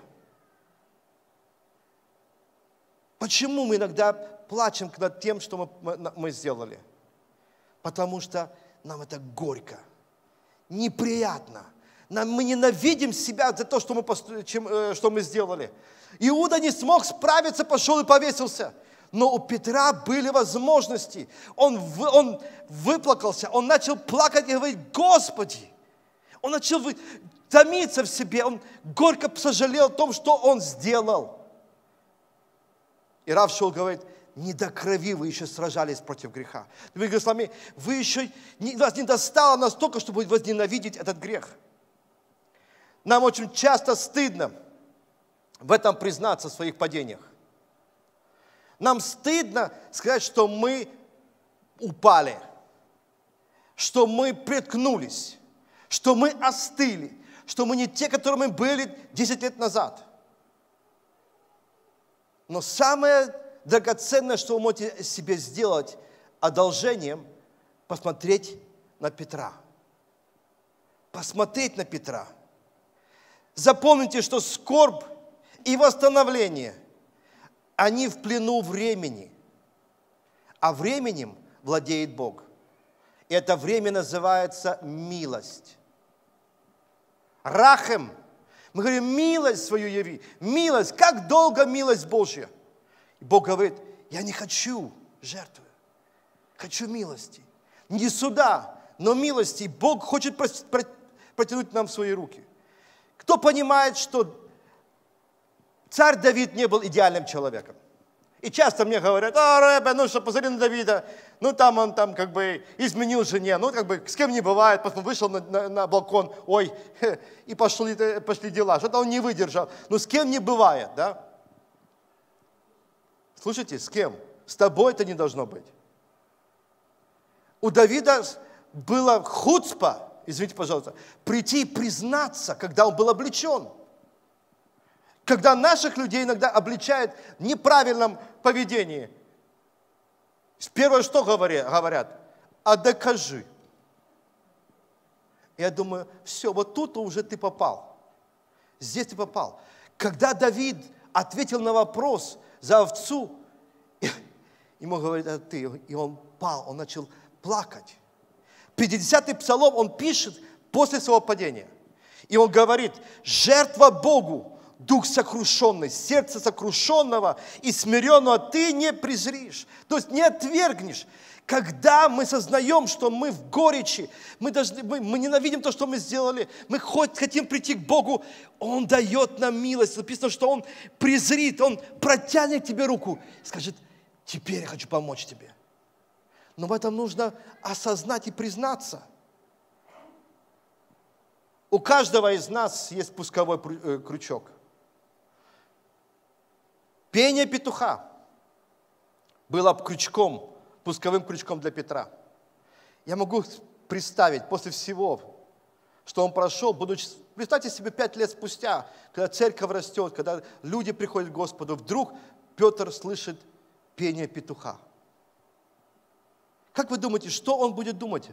Почему мы иногда плачем над тем, что мы, мы сделали? Потому что нам это горько. Неприятно. Мы ненавидим себя за то, что мы, чем, что мы сделали. Иуда не смог справиться, пошел и повесился. Но у Петра были возможности. Он, он выплакался, он начал плакать и говорить: Господи! Он начал томиться в себе, он горько сожалел о том, что он сделал. И Рав Шаул говорит: не до крови вы еще сражались против греха. Вы говорите с вами, вы еще, вас не достало настолько, чтобы возненавидеть этот грех. Нам очень часто стыдно в этом признаться, в своих падениях. Нам стыдно сказать, что мы упали, что мы приткнулись, что мы остыли, что мы не те, которые мы были десять лет назад. Но самое драгоценное, что вы можете себе сделать одолжением, посмотреть на Петра. Посмотреть на Петра. Запомните, что скорбь и восстановление, они в плену времени. А временем владеет Бог. И это время называется милость. Рахем. Мы говорим: милость свою яви. Милость. Как долго милость Божья? И Бог говорит: я не хочу жертвы. Хочу милости. Не суда, но милости. Бог хочет протянуть нам свои руки. Кто понимает, что царь Давид не был идеальным человеком? И часто мне говорят: а, Рэбе, ну что, посмотри на Давида, ну там он там как бы изменил жене, ну как бы с кем не бывает, потом вышел на, на, на балкон, ой, и пошли, пошли дела, что-то он не выдержал. Ну с кем не бывает, да? Слушайте, с кем? С тобой это не должно быть. У Давида было хуцпа, извините, пожалуйста, прийти и признаться, когда он был облечен. Когда наших людей иногда обличают в неправильном поведении. Первое, что говорят? А докажи. Я думаю, все, вот тут уже ты попал. Здесь ты попал. Когда Давид ответил на вопрос за овцу, ему говорят: а ты, и он пал, он начал плакать. пятидесятый псалом он пишет после своего падения. И он говорит: жертва Богу, дух сокрушенный, сердце сокрушенного и смиренного ты не презришь. То есть не отвергнешь. Когда мы сознаем, что мы в горечи, мы, должны, мы, мы ненавидим то, что мы сделали, мы хоть хотим прийти к Богу, Он дает нам милость. Написано, что Он презрит, Он протянет тебе руку и скажет: теперь я хочу помочь тебе. Но в этом нужно осознать и признаться. У каждого из нас есть спусковой крючок. Пение петуха было крючком, пусковым крючком для Петра. Я могу представить, после всего, что он прошел, будучи, представьте себе, пять лет спустя, когда церковь растет, когда люди приходят к Господу, вдруг Петр слышит пение петуха. Как вы думаете, что он будет думать?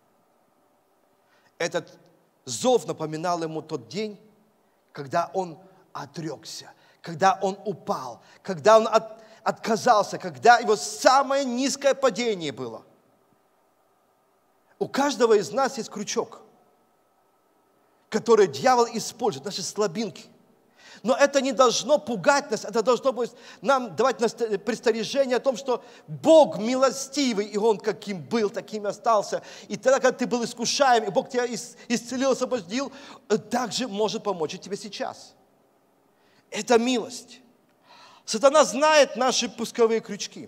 Этот зов напоминал ему тот день, когда он отрекся, когда он упал, когда он от, отказался, когда его самое низкое падение было. У каждого из нас есть крючок, который дьявол использует, наши слабинки. Но это не должно пугать нас, это должно быть нам давать предостережение о том, что Бог милостивый, и Он каким был, таким и остался. И тогда, когда ты был искушаем, и Бог тебя исцелил, освободил, также может помочь и тебе сейчас. Это милость. Сатана знает наши пусковые крючки.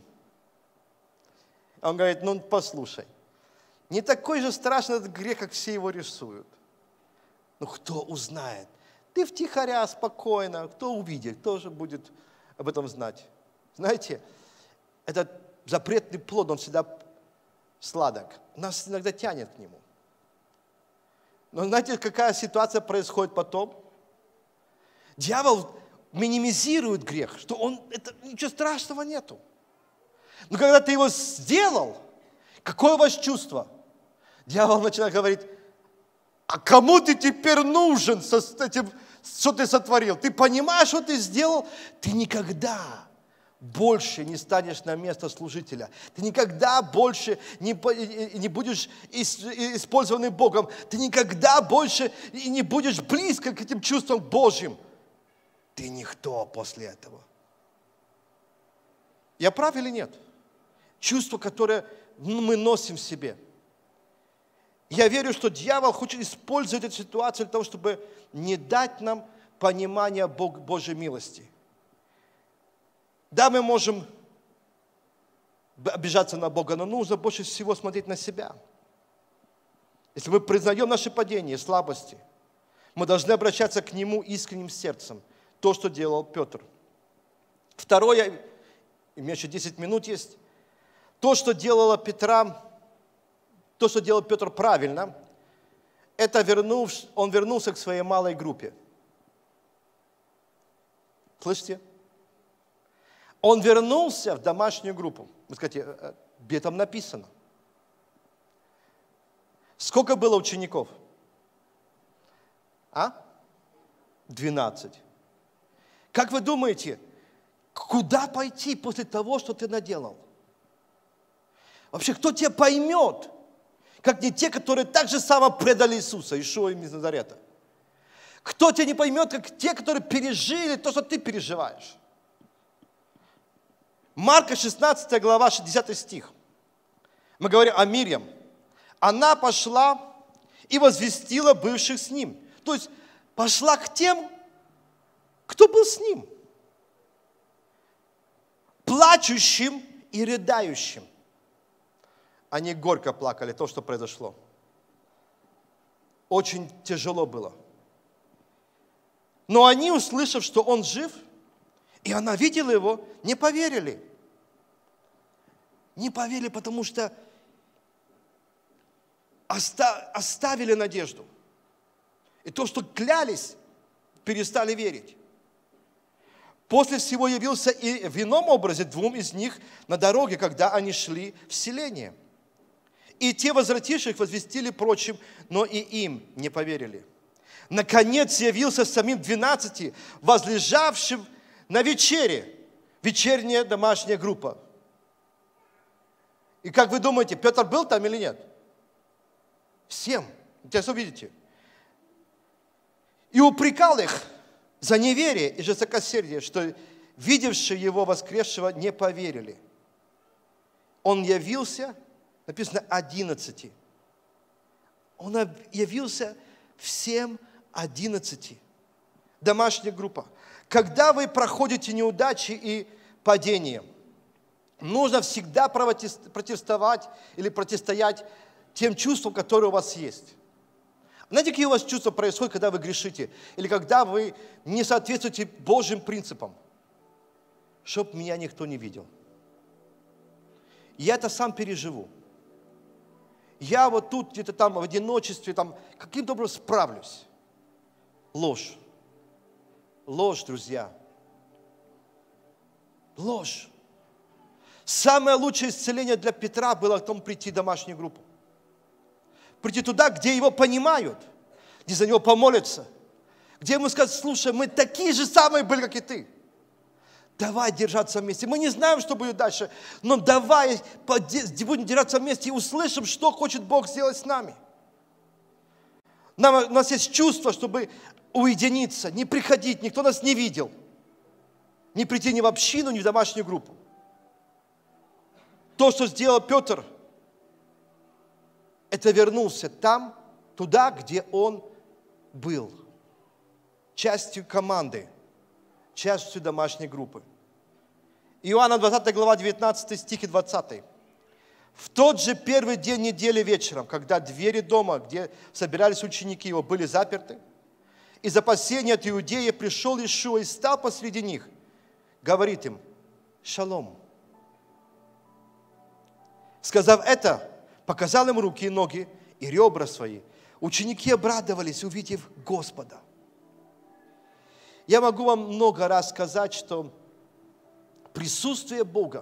Он говорит: ну послушай, не такой же страшный этот грех, как все его рисуют. Ну кто узнает? Ты втихаря, спокойно, кто увидит, кто же будет об этом знать? Знаете, этот запретный плод, он всегда сладок. Нас иногда тянет к нему. Но знаете, какая ситуация происходит потом? Дьявол минимизирует грех, что он, это, ничего страшного нету. Но когда ты его сделал, какое у вас чувство? Дьявол начинает говорить: а кому ты теперь нужен с этим, что ты сотворил? Ты понимаешь, что ты сделал? Ты никогда больше не станешь на место служителя. Ты никогда больше не, не будешь использован Богом. Ты никогда больше не будешь близко к этим чувствам Божьим. Ты никто после этого. Я прав или нет? Чувство, которое мы носим в себе. Я верю, что дьявол хочет использовать эту ситуацию для того, чтобы не дать нам понимания Божьей милости. Да, мы можем обижаться на Бога, но нужно больше всего смотреть на себя. Если мы признаем наши падения, слабости, мы должны обращаться к Нему искренним сердцем. То, что делал Петр. Второе, у меня еще десять минут есть. То, что делала Петра, то, что делал Петр правильно, это вернув, он вернулся к своей малой группе. Слышите? Он вернулся в домашнюю группу. Вы скажете, где там написано? Сколько было учеников? А? Двенадцать. Как вы думаете, куда пойти после того, что ты наделал? Вообще, кто тебя поймет, как не те, которые так же само предали Иисуса, Иешуа из Назарета? Кто тебя не поймет, как те, которые пережили то, что ты переживаешь? Марка шестнадцатая глава, шестидесятый стих. Мы говорим о Мирьям. Она пошла и возвестила бывших с ним. То есть пошла к тем, кто был с ним. Плачущим и рыдающим. Они горько плакали, то, что произошло. Очень тяжело было. Но они, услышав, что он жив, и она видела его, не поверили. Не поверили, потому что оставили надежду. И то, что клялись, перестали верить. После всего явился и в ином образе двум из них на дороге, когда они шли в селение. И те, возвративших, возвестили прочим, но и им не поверили. Наконец явился самим двенадцати, возлежавшим на вечере. Вечерняя домашняя группа. И как вы думаете, Петр был там или нет? Всем. Сейчас увидите. И упрекал их за неверие и жестокосердие, что видевшие его воскресшего не поверили. Он явился, написано, одиннадцати. Он явился всем одиннадцати. Домашняя группа. Когда вы проходите неудачи и падения, нужно всегда протестовать или противостоять тем чувствам, которые у вас есть. Знаете, какие у вас чувства происходят, когда вы грешите? Или когда вы не соответствуете Божьим принципам? Чтоб меня никто не видел. Я это сам переживу. Я вот тут где-то там в одиночестве, там каким-то образом справлюсь. Ложь. Ложь, друзья. Ложь. Самое лучшее исцеление для Петра было в том прийти в домашнюю группу. Прийти туда, где его понимают, где за него помолятся, где ему скажут: слушай, мы такие же самые были, как и ты. Давай держаться вместе. Мы не знаем, что будет дальше, но давай будем держаться вместе и услышим, что хочет Бог сделать с нами. Нам, у нас есть чувство, чтобы уединиться, не приходить, никто нас не видел. Не прийти ни в общину, ни в домашнюю группу. То, что сделал Петр, это вернулся там, туда, где он был. Частью команды, частью домашней группы. Иоанна двадцатая глава, девятнадцатый стих и двадцатый. В тот же первый день недели вечером, когда двери дома, где собирались ученики его, были заперты, из опасения от Иудеи пришел Иешуа и стал посреди них, говорит им: шалом. Сказав это, показал им руки и ноги и ребра свои. Ученики обрадовались, увидев Господа. Я могу вам много раз сказать, что присутствие Бога,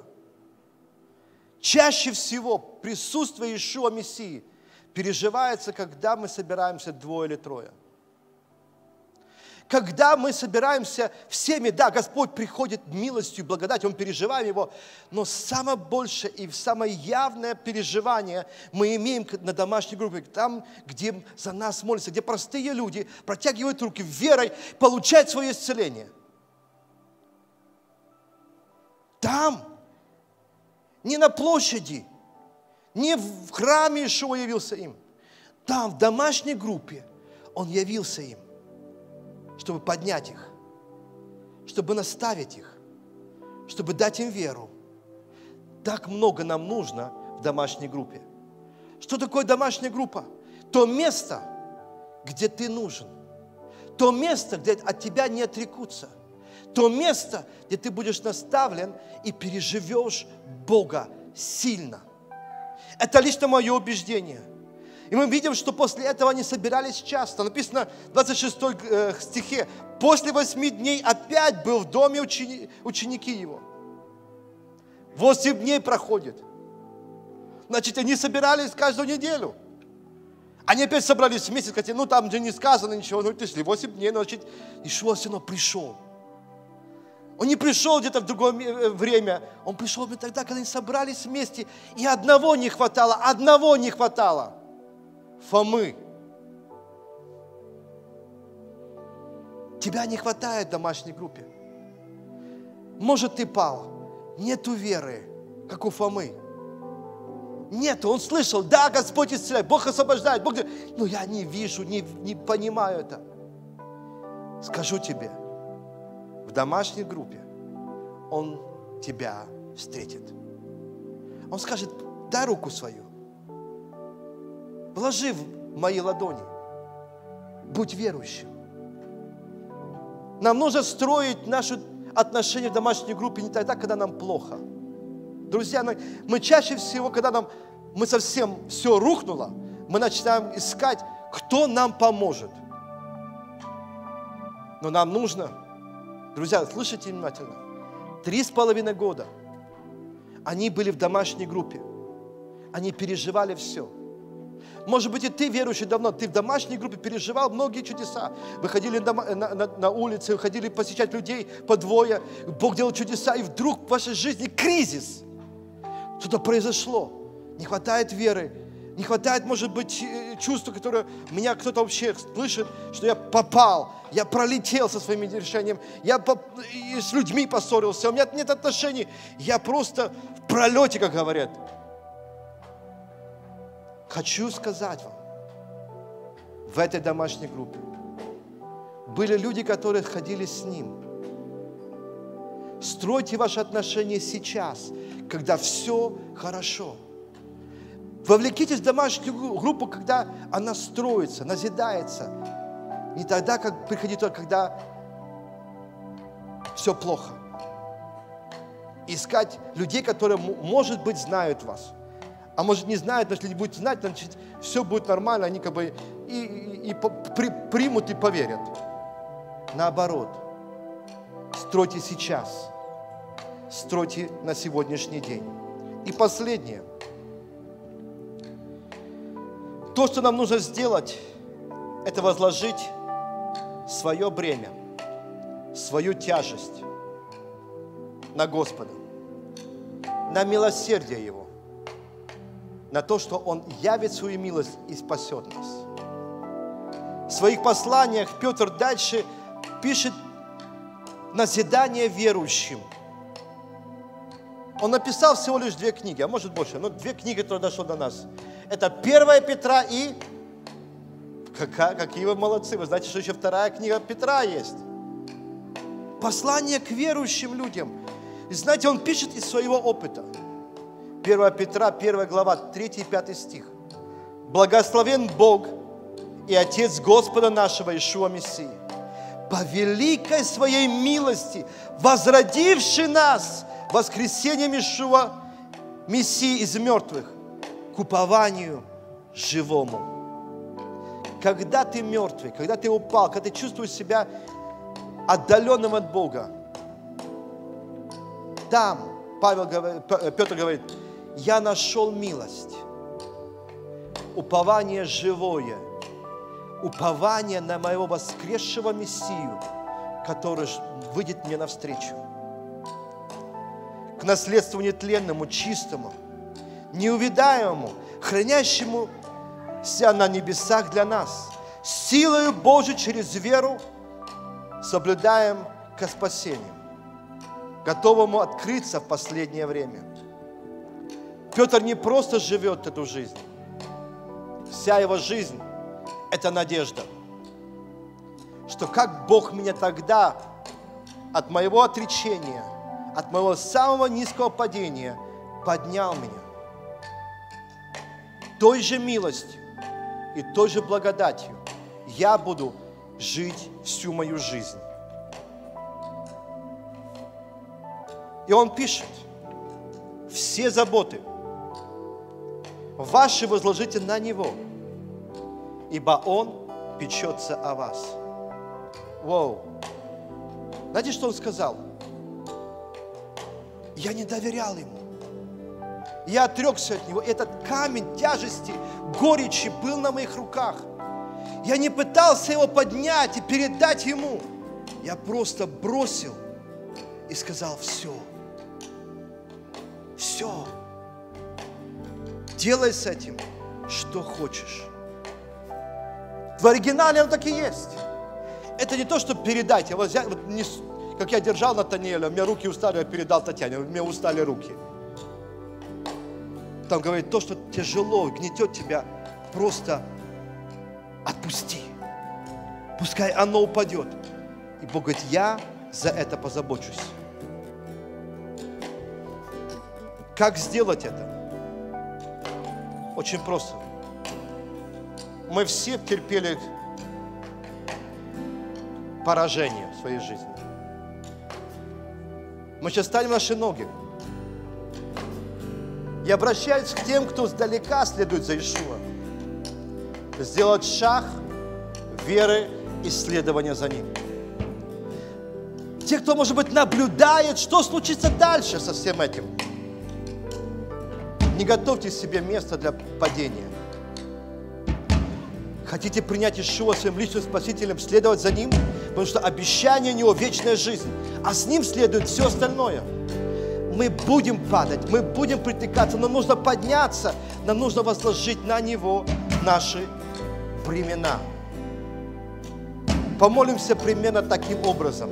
чаще всего присутствие Иешуа Мессии переживается, когда мы собираемся двое или трое. Когда мы собираемся всеми, да, Господь приходит милостью, благодатью, мы переживаем Его, но самое большее и самое явное переживание мы имеем на домашней группе, там, где за нас молятся, где простые люди протягивают руки верой, получают свое исцеление. Там, не на площади, не в храме Иешуа явился им, там, в домашней группе, Он явился им, чтобы поднять их, чтобы наставить их, чтобы дать им веру. Так много нам нужно в домашней группе. Что такое домашняя группа? То место, где ты нужен. То место, где от тебя не отрекутся. То место, где ты будешь наставлен и переживешь Бога сильно. Это лично мое убеждение. И мы видим, что после этого они собирались часто. Написано в двадцать шестом стихе: после восьми дней опять был в доме учени, ученики его. Восемь дней проходит. Значит, они собирались каждую неделю. Они опять собрались вместе, сказали, ну там же не сказано ничего, ну пришли восемь дней, значит, Иешуа все равно пришел. Он не пришел где-то в другое время, он пришел тогда, когда они собрались вместе, и одного не хватало, одного не хватало. Фомы. Тебя не хватает в домашней группе. Может, ты пал. Нету веры, как у Фомы. Нету. Он слышал, да, Господь исцеляет, Бог освобождает. Бог... Но я не вижу, не, не понимаю это. Скажу тебе, в домашней группе Он тебя встретит. Он скажет, дай руку свою. Вложи в мои ладони. Будь верующим. Нам нужно строить наши отношения в домашней группе не тогда, когда нам плохо. Друзья, мы чаще всего, когда нам, мы совсем все рухнуло, мы начинаем искать, кто нам поможет. Но нам нужно, друзья, слышите внимательно, три с половиной года они были в домашней группе. Они переживали все. Может быть, и ты, верующий давно, ты в домашней группе переживал многие чудеса. Выходили на, на, на, на улицы, выходили посещать людей по двое. Бог делал чудеса, и вдруг в вашей жизни кризис. Что-то произошло. Не хватает веры. Не хватает, может быть, чувства, которое меня кто-то вообще слышит, что я попал, я пролетел со своими решениями, я с людьми поссорился, у меня нет отношений. Я просто в пролете, как говорят. Хочу сказать вам, в этой домашней группе были люди, которые ходили с Ним. Стройте ваши отношения сейчас, когда все хорошо. Вовлекитесь в домашнюю группу, когда она строится, назидается. Не тогда, как приходить только, когда все плохо. Искать людей, которые, может быть, знают вас. А может, не знают, но если будут знать, значит, все будет нормально, они как бы и, и, и при, примут и поверят. Наоборот, стройте сейчас, стройте на сегодняшний день. И последнее. То, что нам нужно сделать, это возложить свое бремя, свою тяжесть на Господа, на милосердие Его, на то, что Он явит свою милость и спасет нас. В своих посланиях Петр дальше пишет назидание верующим. Он написал всего лишь две книги, а может больше, но две книги, которые дошло до нас. Это первая Петра и... Какая, какие вы молодцы, вы знаете, что еще вторая книга Петра есть. Послание к верующим людям. И знаете, он пишет из своего опыта. первая Петра, первая глава, третий и пятый стих. Благословен Бог и Отец Господа нашего Иешуа Мессии, по великой своей милости, возродивший нас воскресением Иешуа Мессии из мертвых к упованию живому. Когда ты мертвый, когда ты упал, когда ты чувствуешь себя отдаленным от Бога, там Павел говорит, Петр говорит, я нашел милость, упование живое, упование на моего воскресшего Мессию, который выйдет мне навстречу. К наследству нетленному, чистому, неувидаемому, хранящемуся на небесах для нас, силою Божией через веру соблюдаем ко спасению, готовому открыться в последнее время. Петр не просто живет эту жизнь. Вся его жизнь – это надежда, что как Бог меня тогда от моего отречения, от моего самого низкого падения поднял меня той же милостью и той же благодатью я буду жить всю мою жизнь. И он пишет: все заботы ваши возложите на Него, ибо Он печется о вас. Воу! Знаете, что он сказал? Я не доверял Ему. Я отрекся от Него. Этот камень тяжести, горечи был на моих руках. Я не пытался его поднять и передать Ему. Я просто бросил и сказал: все. Все. Делай с этим, что хочешь. В оригинале он так и есть. Это не то, чтобы передать. Я вот взял, вот не, как я держал Натаниэля, у меня руки устали, я передал Татьяне, у меня устали руки. Там говорит, то, что тяжело, гнетет тебя, просто отпусти. Пускай оно упадет. И Бог говорит, я за это позабочусь. Как сделать это? Очень просто. Мы все терпели поражение в своей жизни. Мы сейчас станем наши ноги. Я обращаюсь к тем, кто сдалека следует за Иешуа. Сделать шаг веры и следования за Ним. Те, кто, может быть, наблюдает, что случится дальше со всем этим. Не готовьте себе место для падения. Хотите принять Иешуа своим личным спасителем, следовать за Ним? Потому что обещание у Него вечная жизнь, а с Ним следует все остальное. Мы будем падать, мы будем притыкаться, но нужно подняться, нам нужно возложить на Него наши бремена. Помолимся примерно таким образом.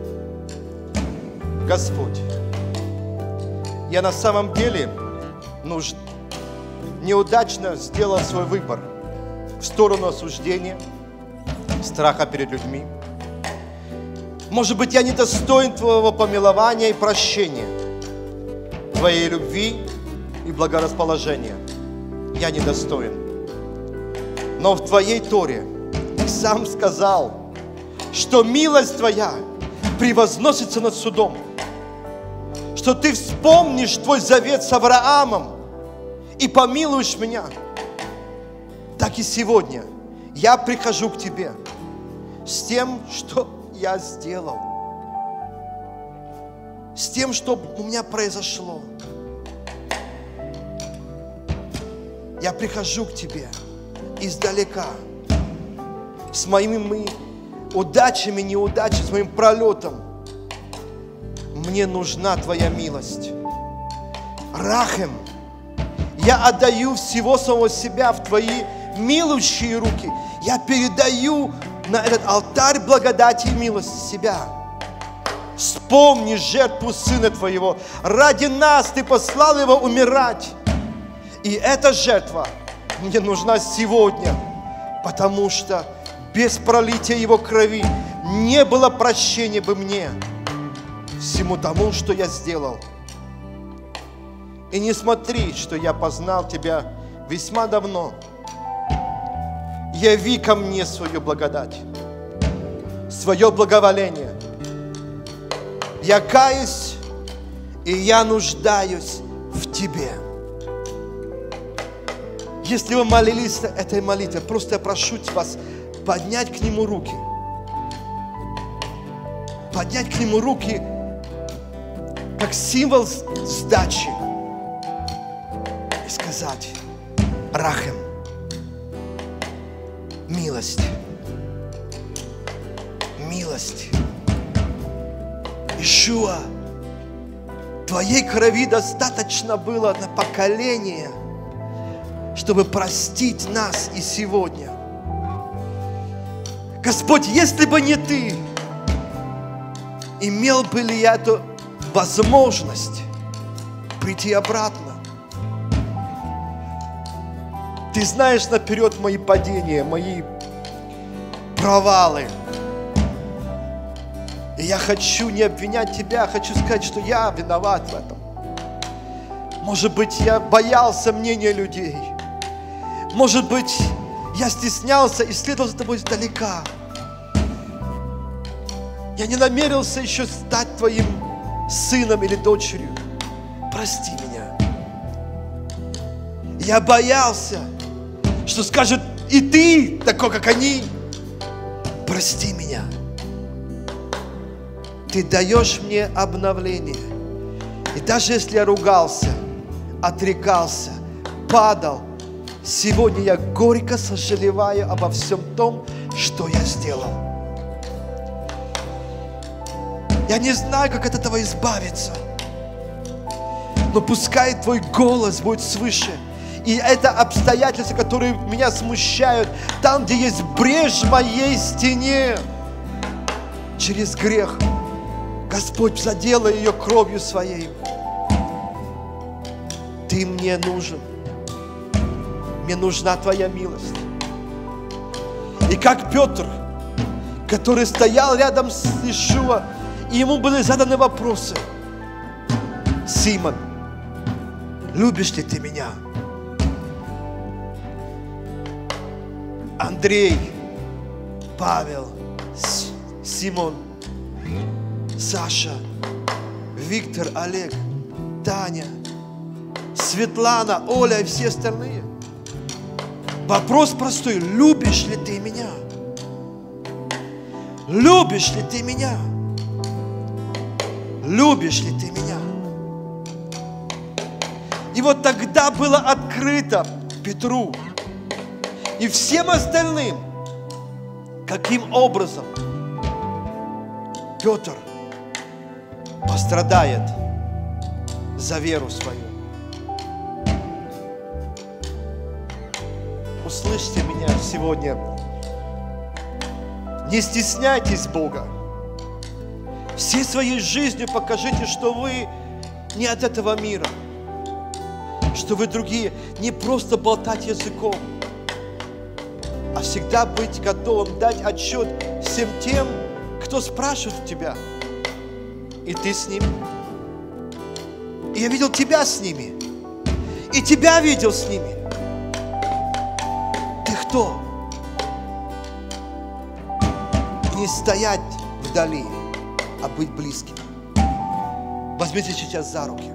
Господь, я на самом деле нужд... неудачно сделал свой выбор в сторону осуждения, страха перед людьми. Может быть, я недостоин Твоего помилования и прощения, Твоей любви и благорасположения. Я недостоин. Но в Твоей Торе Ты сам сказал, что милость Твоя превозносится над судом, что Ты вспомнишь Твой завет с Авраамом и помилуешь меня. Так и сегодня я прихожу к Тебе с тем, что я сделал, с тем, что у меня произошло. Я прихожу к Тебе издалека, с моими удачами, неудачами, с моим пролетом. Мне нужна Твоя милость. Рахем, я отдаю всего самого себя в Твои милующие руки. Я передаю на этот алтарь благодати и милости себя. Вспомни жертву Сына Твоего. Ради нас Ты послал Его умирать. И эта жертва мне нужна сегодня, потому что без пролития Его крови не было прощения бы мне всему тому, что я сделал. И не смотри, что я познал Тебя весьма давно. Яви ко мне свою благодать, свое благоволение. Я каюсь, и я нуждаюсь в Тебе. Если вы молились этой молитвой, просто я прошу вас поднять к Нему руки. Поднять к Нему руки, как символ сдачи. И сказать: Рахем, Милость. Милость. Иешуа, Твоей крови достаточно было на поколение, чтобы простить нас и сегодня. Господь, если бы не Ты, имел бы ли я эту возможность прийти обратно? Ты знаешь наперед мои падения, мои провалы. И я хочу не обвинять Тебя, хочу сказать, что я виноват в этом. Может быть, я боялся мнения людей. Может быть, я стеснялся и следовал за Тобой издалека. Я не намерился еще стать Твоим сыном или дочерью. Прости меня. Я боялся, что скажет и ты, такой, как они. Прости меня. Ты даешь мне обновление. И даже если я ругался, отрекался, падал, сегодня я горько сожалеваю обо всем том, что я сделал. Я не знаю, как от этого избавиться. Но пускай Твой голос будет свыше. И это обстоятельства, которые меня смущают, там, где есть брешь в моей стене, через грех, Господь, заделай ее кровью Своей. Ты мне нужен. Мне нужна Твоя милость. И как Петр, который стоял рядом с Иешуа, и ему были заданы вопросы. Симон, любишь ли ты меня? Андрей, Павел, Симон, Саша, Виктор, Олег, Таня, Светлана, Оля и все остальные. Вопрос простой. Любишь ли ты меня? Любишь ли ты меня? Любишь ли ты меня? И вот тогда было открыто Петру и всем остальным, каким образом Петр пострадает за веру свою. Услышьте меня сегодня. Не стесняйтесь Бога. Всей своей жизнью покажите, что вы не от этого мира, что вы другие. Не просто болтать языком, а всегда быть готовым дать отчет всем тем, кто спрашивает тебя. И ты с ними. И я видел тебя с ними. И тебя видел с ними. Ты кто? Не стоять вдали, а быть близким. Возьмите сейчас за руки.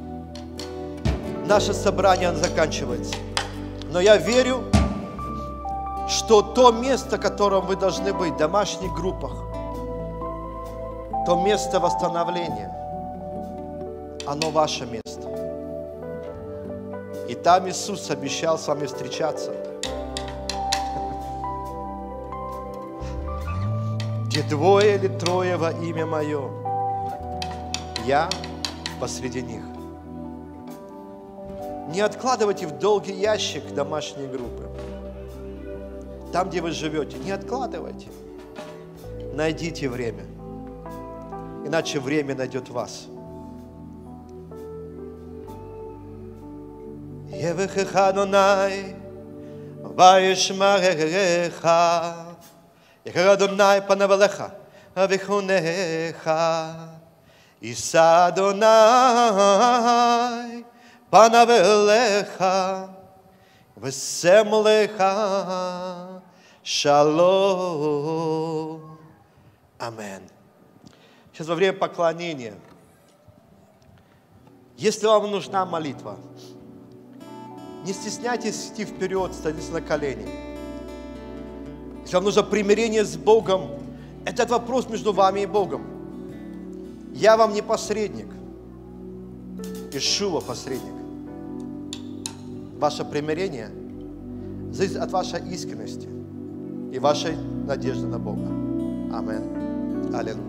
Наше собрание заканчивается. Но я верю, что то место, в котором вы должны быть, в домашних группах, то место восстановления, оно ваше место. И там Иисус обещал с вами встречаться. Где двое или трое во имя Мое, я посреди них. Не откладывайте в долгий ящик домашние группы. Там, где вы живете, не откладывайте. Найдите время. Иначе время найдет вас. Евехеха Адонай, ваишмареха, Ехеха Адонай панавалеха, авихунеха, Иса Адонай панавалеха, весемлеха, шалом. Аминь. Сейчас во время поклонения, если вам нужна молитва, не стесняйтесь идти вперед, становитесь на колени. Если вам нужно примирение с Богом, этот вопрос между вами и Богом. Я вам не посредник, Иешуа посредник. Ваше примирение зависит от вашей искренности. и вашей надежды на Бога. Аминь. Аллилуйя.